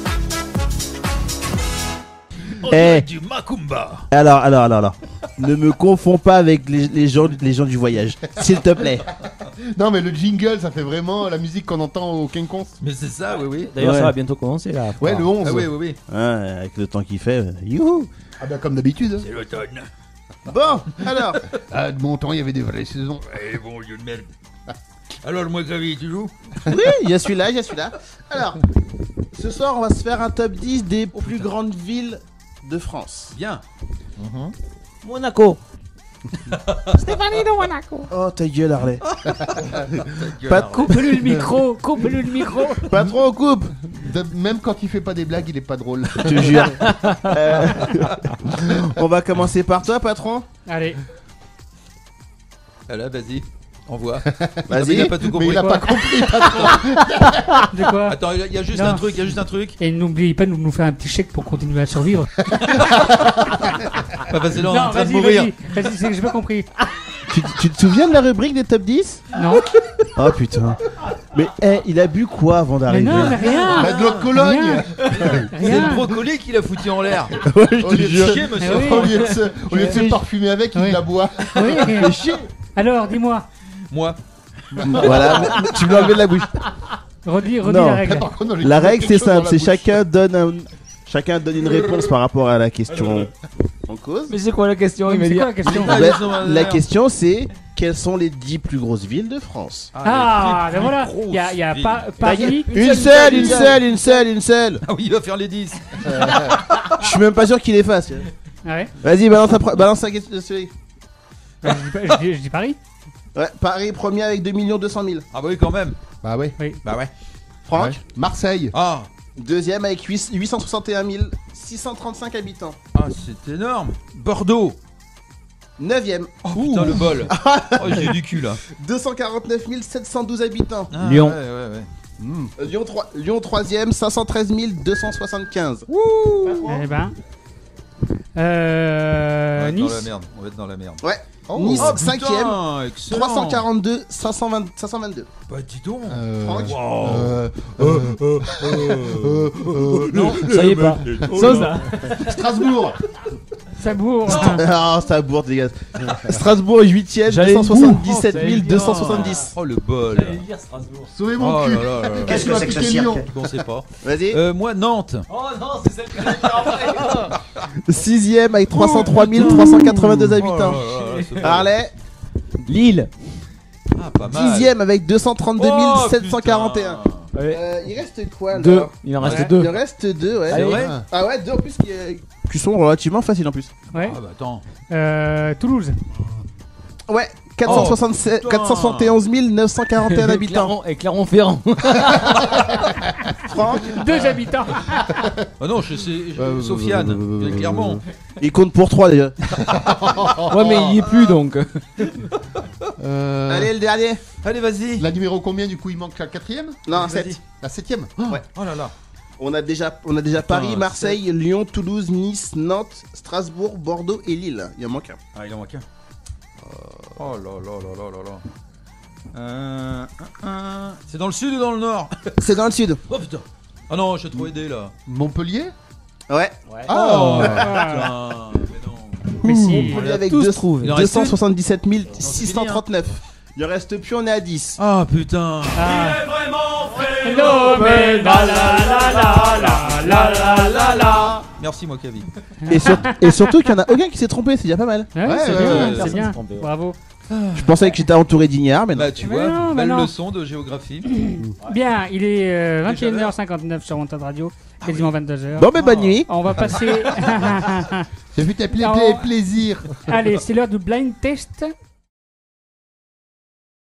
Speaker 2: On
Speaker 11: Eh.
Speaker 2: dirait du Macumba.
Speaker 11: Alors, alors, alors, alors. Ne me confonds pas avec les, les gens, les gens du voyage, s'il te plaît.
Speaker 6: Non, mais le jingle, ça fait vraiment la musique qu'on entend au Quinconce.
Speaker 5: Mais c'est ça, oui, oui.
Speaker 3: D'ailleurs,
Speaker 11: Ouais.
Speaker 3: ça va bientôt commencer là.
Speaker 6: Ouais, le onze.
Speaker 5: Ah oui, oui, oui.
Speaker 11: Ouais, avec le temps qu'il fait, euh, youhou.
Speaker 6: Ah bah, comme d'habitude.
Speaker 2: C'est l'automne.
Speaker 11: Bon, alors.
Speaker 6: Ah, de mon temps, il y avait des vraies saisons.
Speaker 2: Eh bon, Dieu de merde. Alors, le Moi Cavi, tu joues
Speaker 11: Oui, il y a celui-là, il y a celui-là. Alors, ce soir, on va se faire un top dix des plus grandes villes de France.
Speaker 5: Bien.
Speaker 3: Monaco.
Speaker 1: Stéphanie de Monaco.
Speaker 11: Oh, ta gueule, Harley.
Speaker 5: Pas
Speaker 11: de
Speaker 1: Coupe-lui le micro, coupe-lui le micro.
Speaker 11: Patron, coupe.
Speaker 6: De- même quand il fait pas des blagues, il est pas drôle.
Speaker 11: Je te jure. Euh, on va commencer par toi, patron.
Speaker 1: Allez.
Speaker 5: Voilà, vas-y. Envoie.
Speaker 11: Vas-y.
Speaker 5: Il a pas tout compris.
Speaker 6: Mais il a
Speaker 1: Quoi
Speaker 6: pas compris, patron.
Speaker 1: De quoi
Speaker 5: Attends, il y a- il y a juste
Speaker 1: Non.
Speaker 5: un truc, il y a juste un truc.
Speaker 1: Et n'oubliez pas de nous faire un petit chèque pour continuer à survivre.
Speaker 5: Pas facile, on est en train de
Speaker 1: vas-y,
Speaker 5: mourir.
Speaker 1: vas-y, vas-y, c'est- j'ai pas compris.
Speaker 11: Tu, tu te souviens de la rubrique des top dix?
Speaker 1: Non.
Speaker 11: Oh putain. Mais eh, il a bu quoi avant
Speaker 1: Mais
Speaker 11: d'arriver?
Speaker 1: non, mais rien.
Speaker 6: Bah, de l'eau de Cologne.
Speaker 5: C'est le
Speaker 1: Rien.
Speaker 5: brocoli qu'il a foutu en l'air.
Speaker 11: Ouais, je
Speaker 6: Au
Speaker 11: te
Speaker 6: lieu de
Speaker 11: jure.
Speaker 6: se-
Speaker 5: Chier, monsieur.
Speaker 1: oui.
Speaker 6: Au lieu de se, au lieu de se
Speaker 1: Oui.
Speaker 6: parfumer avec, il
Speaker 1: Oui.
Speaker 6: la boit.
Speaker 1: Oui.
Speaker 11: Fais chier.
Speaker 1: Alors, dis-moi.
Speaker 5: Moi.
Speaker 11: Voilà, mais tu me l'as enlevé de la bouche.
Speaker 1: Redis, redis
Speaker 11: Non.
Speaker 1: la règle.
Speaker 6: Par contre, on lui
Speaker 11: La
Speaker 6: met
Speaker 11: règle
Speaker 6: quelque
Speaker 11: c'est
Speaker 6: chose dans
Speaker 11: simple,
Speaker 6: la
Speaker 11: c'est
Speaker 6: bouche.
Speaker 11: chacun donne un, chacun donne une réponse par rapport à la question en cause.
Speaker 3: Mais c'est quoi la question?
Speaker 1: Oui,
Speaker 3: Il
Speaker 1: mais
Speaker 3: m'a
Speaker 1: c'est
Speaker 3: dit.
Speaker 1: quoi la question
Speaker 5: Ah,
Speaker 11: Ben,
Speaker 5: ils sont dans
Speaker 11: la
Speaker 5: l'air.
Speaker 11: question c'est quelles sont les dix plus grosses villes de France?
Speaker 1: Ah,
Speaker 5: les
Speaker 1: ben voilà.
Speaker 5: grosses
Speaker 1: Il y a, il y a
Speaker 5: villes.
Speaker 1: Pa- Paris.
Speaker 11: Une seule, une seule, une seule, une seule.
Speaker 5: Ah oui, il va faire les dix.
Speaker 11: Je suis même pas sûr qu'il les fasse.
Speaker 1: Ah ouais.
Speaker 11: Vas-y, balance la, pro- balance la question. celui.
Speaker 1: Ben, je, dis pas- je dis- je dis Paris.
Speaker 11: Ouais, Paris premier avec deux millions deux cent mille.
Speaker 5: Ah bah oui, quand même.
Speaker 6: Bah ouais.
Speaker 1: Oui.
Speaker 5: Bah ouais.
Speaker 11: Franck,
Speaker 6: Ouais. Marseille.
Speaker 5: Ah,
Speaker 11: deuxième avec huit cent soixante et un mille six cent trente-cinq habitants.
Speaker 5: ah c'est énorme. Bordeaux.
Speaker 11: neuvième,
Speaker 5: Oh putain, le bol. Oh, j'ai du cul là.
Speaker 11: deux cent quarante-neuf mille sept cent douze habitants.
Speaker 5: Ah,
Speaker 3: Lyon.
Speaker 5: Ouais, ouais, ouais.
Speaker 6: Mm.
Speaker 11: Euh, Lyon, trois, Lyon troisième, cinq cent treize mille deux cent soixante-quinze.
Speaker 1: Eh ben. Euh,
Speaker 5: On va être dans la
Speaker 1: Nice.
Speaker 5: merde. On va être dans la merde.
Speaker 11: Ouais,
Speaker 6: Oh.
Speaker 11: Nice
Speaker 5: Oh, putain,
Speaker 11: cinquième,
Speaker 5: excellent.
Speaker 11: trois cent quarante-deux, cinq cent vingt, cinq cent vingt-deux.
Speaker 5: Bah dis donc.
Speaker 6: Euh,
Speaker 11: Franck.
Speaker 5: Wow.
Speaker 6: euh, euh, euh, euh, euh,
Speaker 1: Non,
Speaker 6: le-
Speaker 1: ça y est pas.
Speaker 6: Oh
Speaker 1: Ça,
Speaker 6: non.
Speaker 1: ça.
Speaker 6: Strasbourg.
Speaker 1: Ça bourre.
Speaker 11: Ah, Strasbourg, les gars. Strasbourg est huitième,
Speaker 17: J'allais-
Speaker 11: deux cent soixante-dix-sept
Speaker 17: Ouh, oh,
Speaker 11: mille deux cent soixante-dix.
Speaker 5: Oh le bol.
Speaker 17: J'allais dire Strasbourg.
Speaker 6: Sauvez mon
Speaker 5: Oh
Speaker 6: cul.
Speaker 5: là là là là.
Speaker 20: Qu'est-ce que c'est que ce
Speaker 6: Piqué
Speaker 20: cirque
Speaker 6: Lyon.
Speaker 5: Bon, c'est pas.
Speaker 11: Vas-y.
Speaker 5: Euh, moi, Nantes.
Speaker 17: Oh non, c'est celle que j'allais dire après.
Speaker 11: Sixième avec trois cent trois mille trois cent quatre-vingt-deux
Speaker 5: Oh
Speaker 11: habitants.
Speaker 5: là là là, c'est pas-
Speaker 11: Harley.
Speaker 3: Lille.
Speaker 5: Ah, pas mal.
Speaker 11: Dixième avec deux cent trente-deux mille sept cent quarante et un.
Speaker 5: putain.
Speaker 3: Ouais.
Speaker 11: Euh, il reste quoi là?
Speaker 3: Deux. Il en reste
Speaker 11: Ouais.
Speaker 3: deux.
Speaker 11: Il en reste deux, ouais.
Speaker 5: C'est vrai
Speaker 11: Ah ouais, deux en plus qui, euh, qui sont relativement faciles en plus.
Speaker 1: Ouais.
Speaker 5: Ah bah attends.
Speaker 1: Euh, Toulouse.
Speaker 11: Ouais, quatre cent soixante-sept
Speaker 5: putain.
Speaker 11: quatre cent soixante et onze mille neuf cent quarante et un habitants.
Speaker 3: Clermont- Et Clermont-Ferrand.
Speaker 11: Franck.
Speaker 1: Deux habitants.
Speaker 5: Ah non, je sais. je-
Speaker 6: Euh,
Speaker 5: Sofiane,
Speaker 6: euh,
Speaker 5: de Clermont.
Speaker 11: Il compte pour trois déjà.
Speaker 3: Ouais, mais il y est plus donc.
Speaker 6: Euh,
Speaker 11: Allez, le dernier.
Speaker 5: Allez, vas-y.
Speaker 6: La numéro combien du coup il manque la quatrième?
Speaker 11: Non,
Speaker 5: Vas-y.
Speaker 11: sept.
Speaker 6: La septième.
Speaker 11: Ouais.
Speaker 5: Oh là là.
Speaker 11: On a déjà, on a déjà Paris,
Speaker 5: Putain,
Speaker 11: Marseille, Lyon, Toulouse, Nice, Nantes, Strasbourg, Bordeaux et Lille. Il en manque un.
Speaker 5: Ah, il en manque un. Oh là là là là là là. Euh, un, un. C'est dans le sud ou dans le nord?
Speaker 11: C'est dans le sud.
Speaker 5: Oh putain. Ah non, j'ai trop aidé là.
Speaker 6: Montpellier.
Speaker 11: Ouais.
Speaker 6: Ah.
Speaker 5: Oh putain. Mais non.
Speaker 1: Mais si.
Speaker 11: Montpellier
Speaker 3: a
Speaker 11: avec
Speaker 3: tous
Speaker 11: deux-
Speaker 3: trouvé.
Speaker 5: Il en reste une
Speaker 11: 277 six cent trente-neuf. Il en reste plus, on est à dix.
Speaker 5: Ah putain.
Speaker 17: Il est vraiment
Speaker 1: Phénomène. La la la la la la la la la.
Speaker 5: Merci moi Kavi.
Speaker 11: Et, sur- et surtout qu'il y en a aucun qui s'est trompé, c'est déjà pas mal.
Speaker 1: Ouais,
Speaker 6: Ouais,
Speaker 1: c'est
Speaker 6: ouais,
Speaker 1: bien,
Speaker 6: ouais,
Speaker 1: c'est
Speaker 3: personne
Speaker 1: bien.
Speaker 3: s'est trompé, ouais.
Speaker 1: Bravo.
Speaker 11: Je pensais que j'étais entouré d'ignares, mais non.
Speaker 5: Bah tu
Speaker 1: Mais
Speaker 5: vois,
Speaker 1: non, mais
Speaker 5: belle
Speaker 1: non.
Speaker 5: leçon de géographie.
Speaker 1: Bien, il est euh,
Speaker 5: Déjà
Speaker 1: vingt et une heures cinquante-neuf sur Wanted Radio, quasiment vingt-deux heures.
Speaker 11: Bon, mais bonne nuit.
Speaker 1: On va passer.
Speaker 6: J'ai vu tes pla-
Speaker 1: Non.
Speaker 6: pla- plaisir.
Speaker 1: Allez, c'est l'heure du blind test.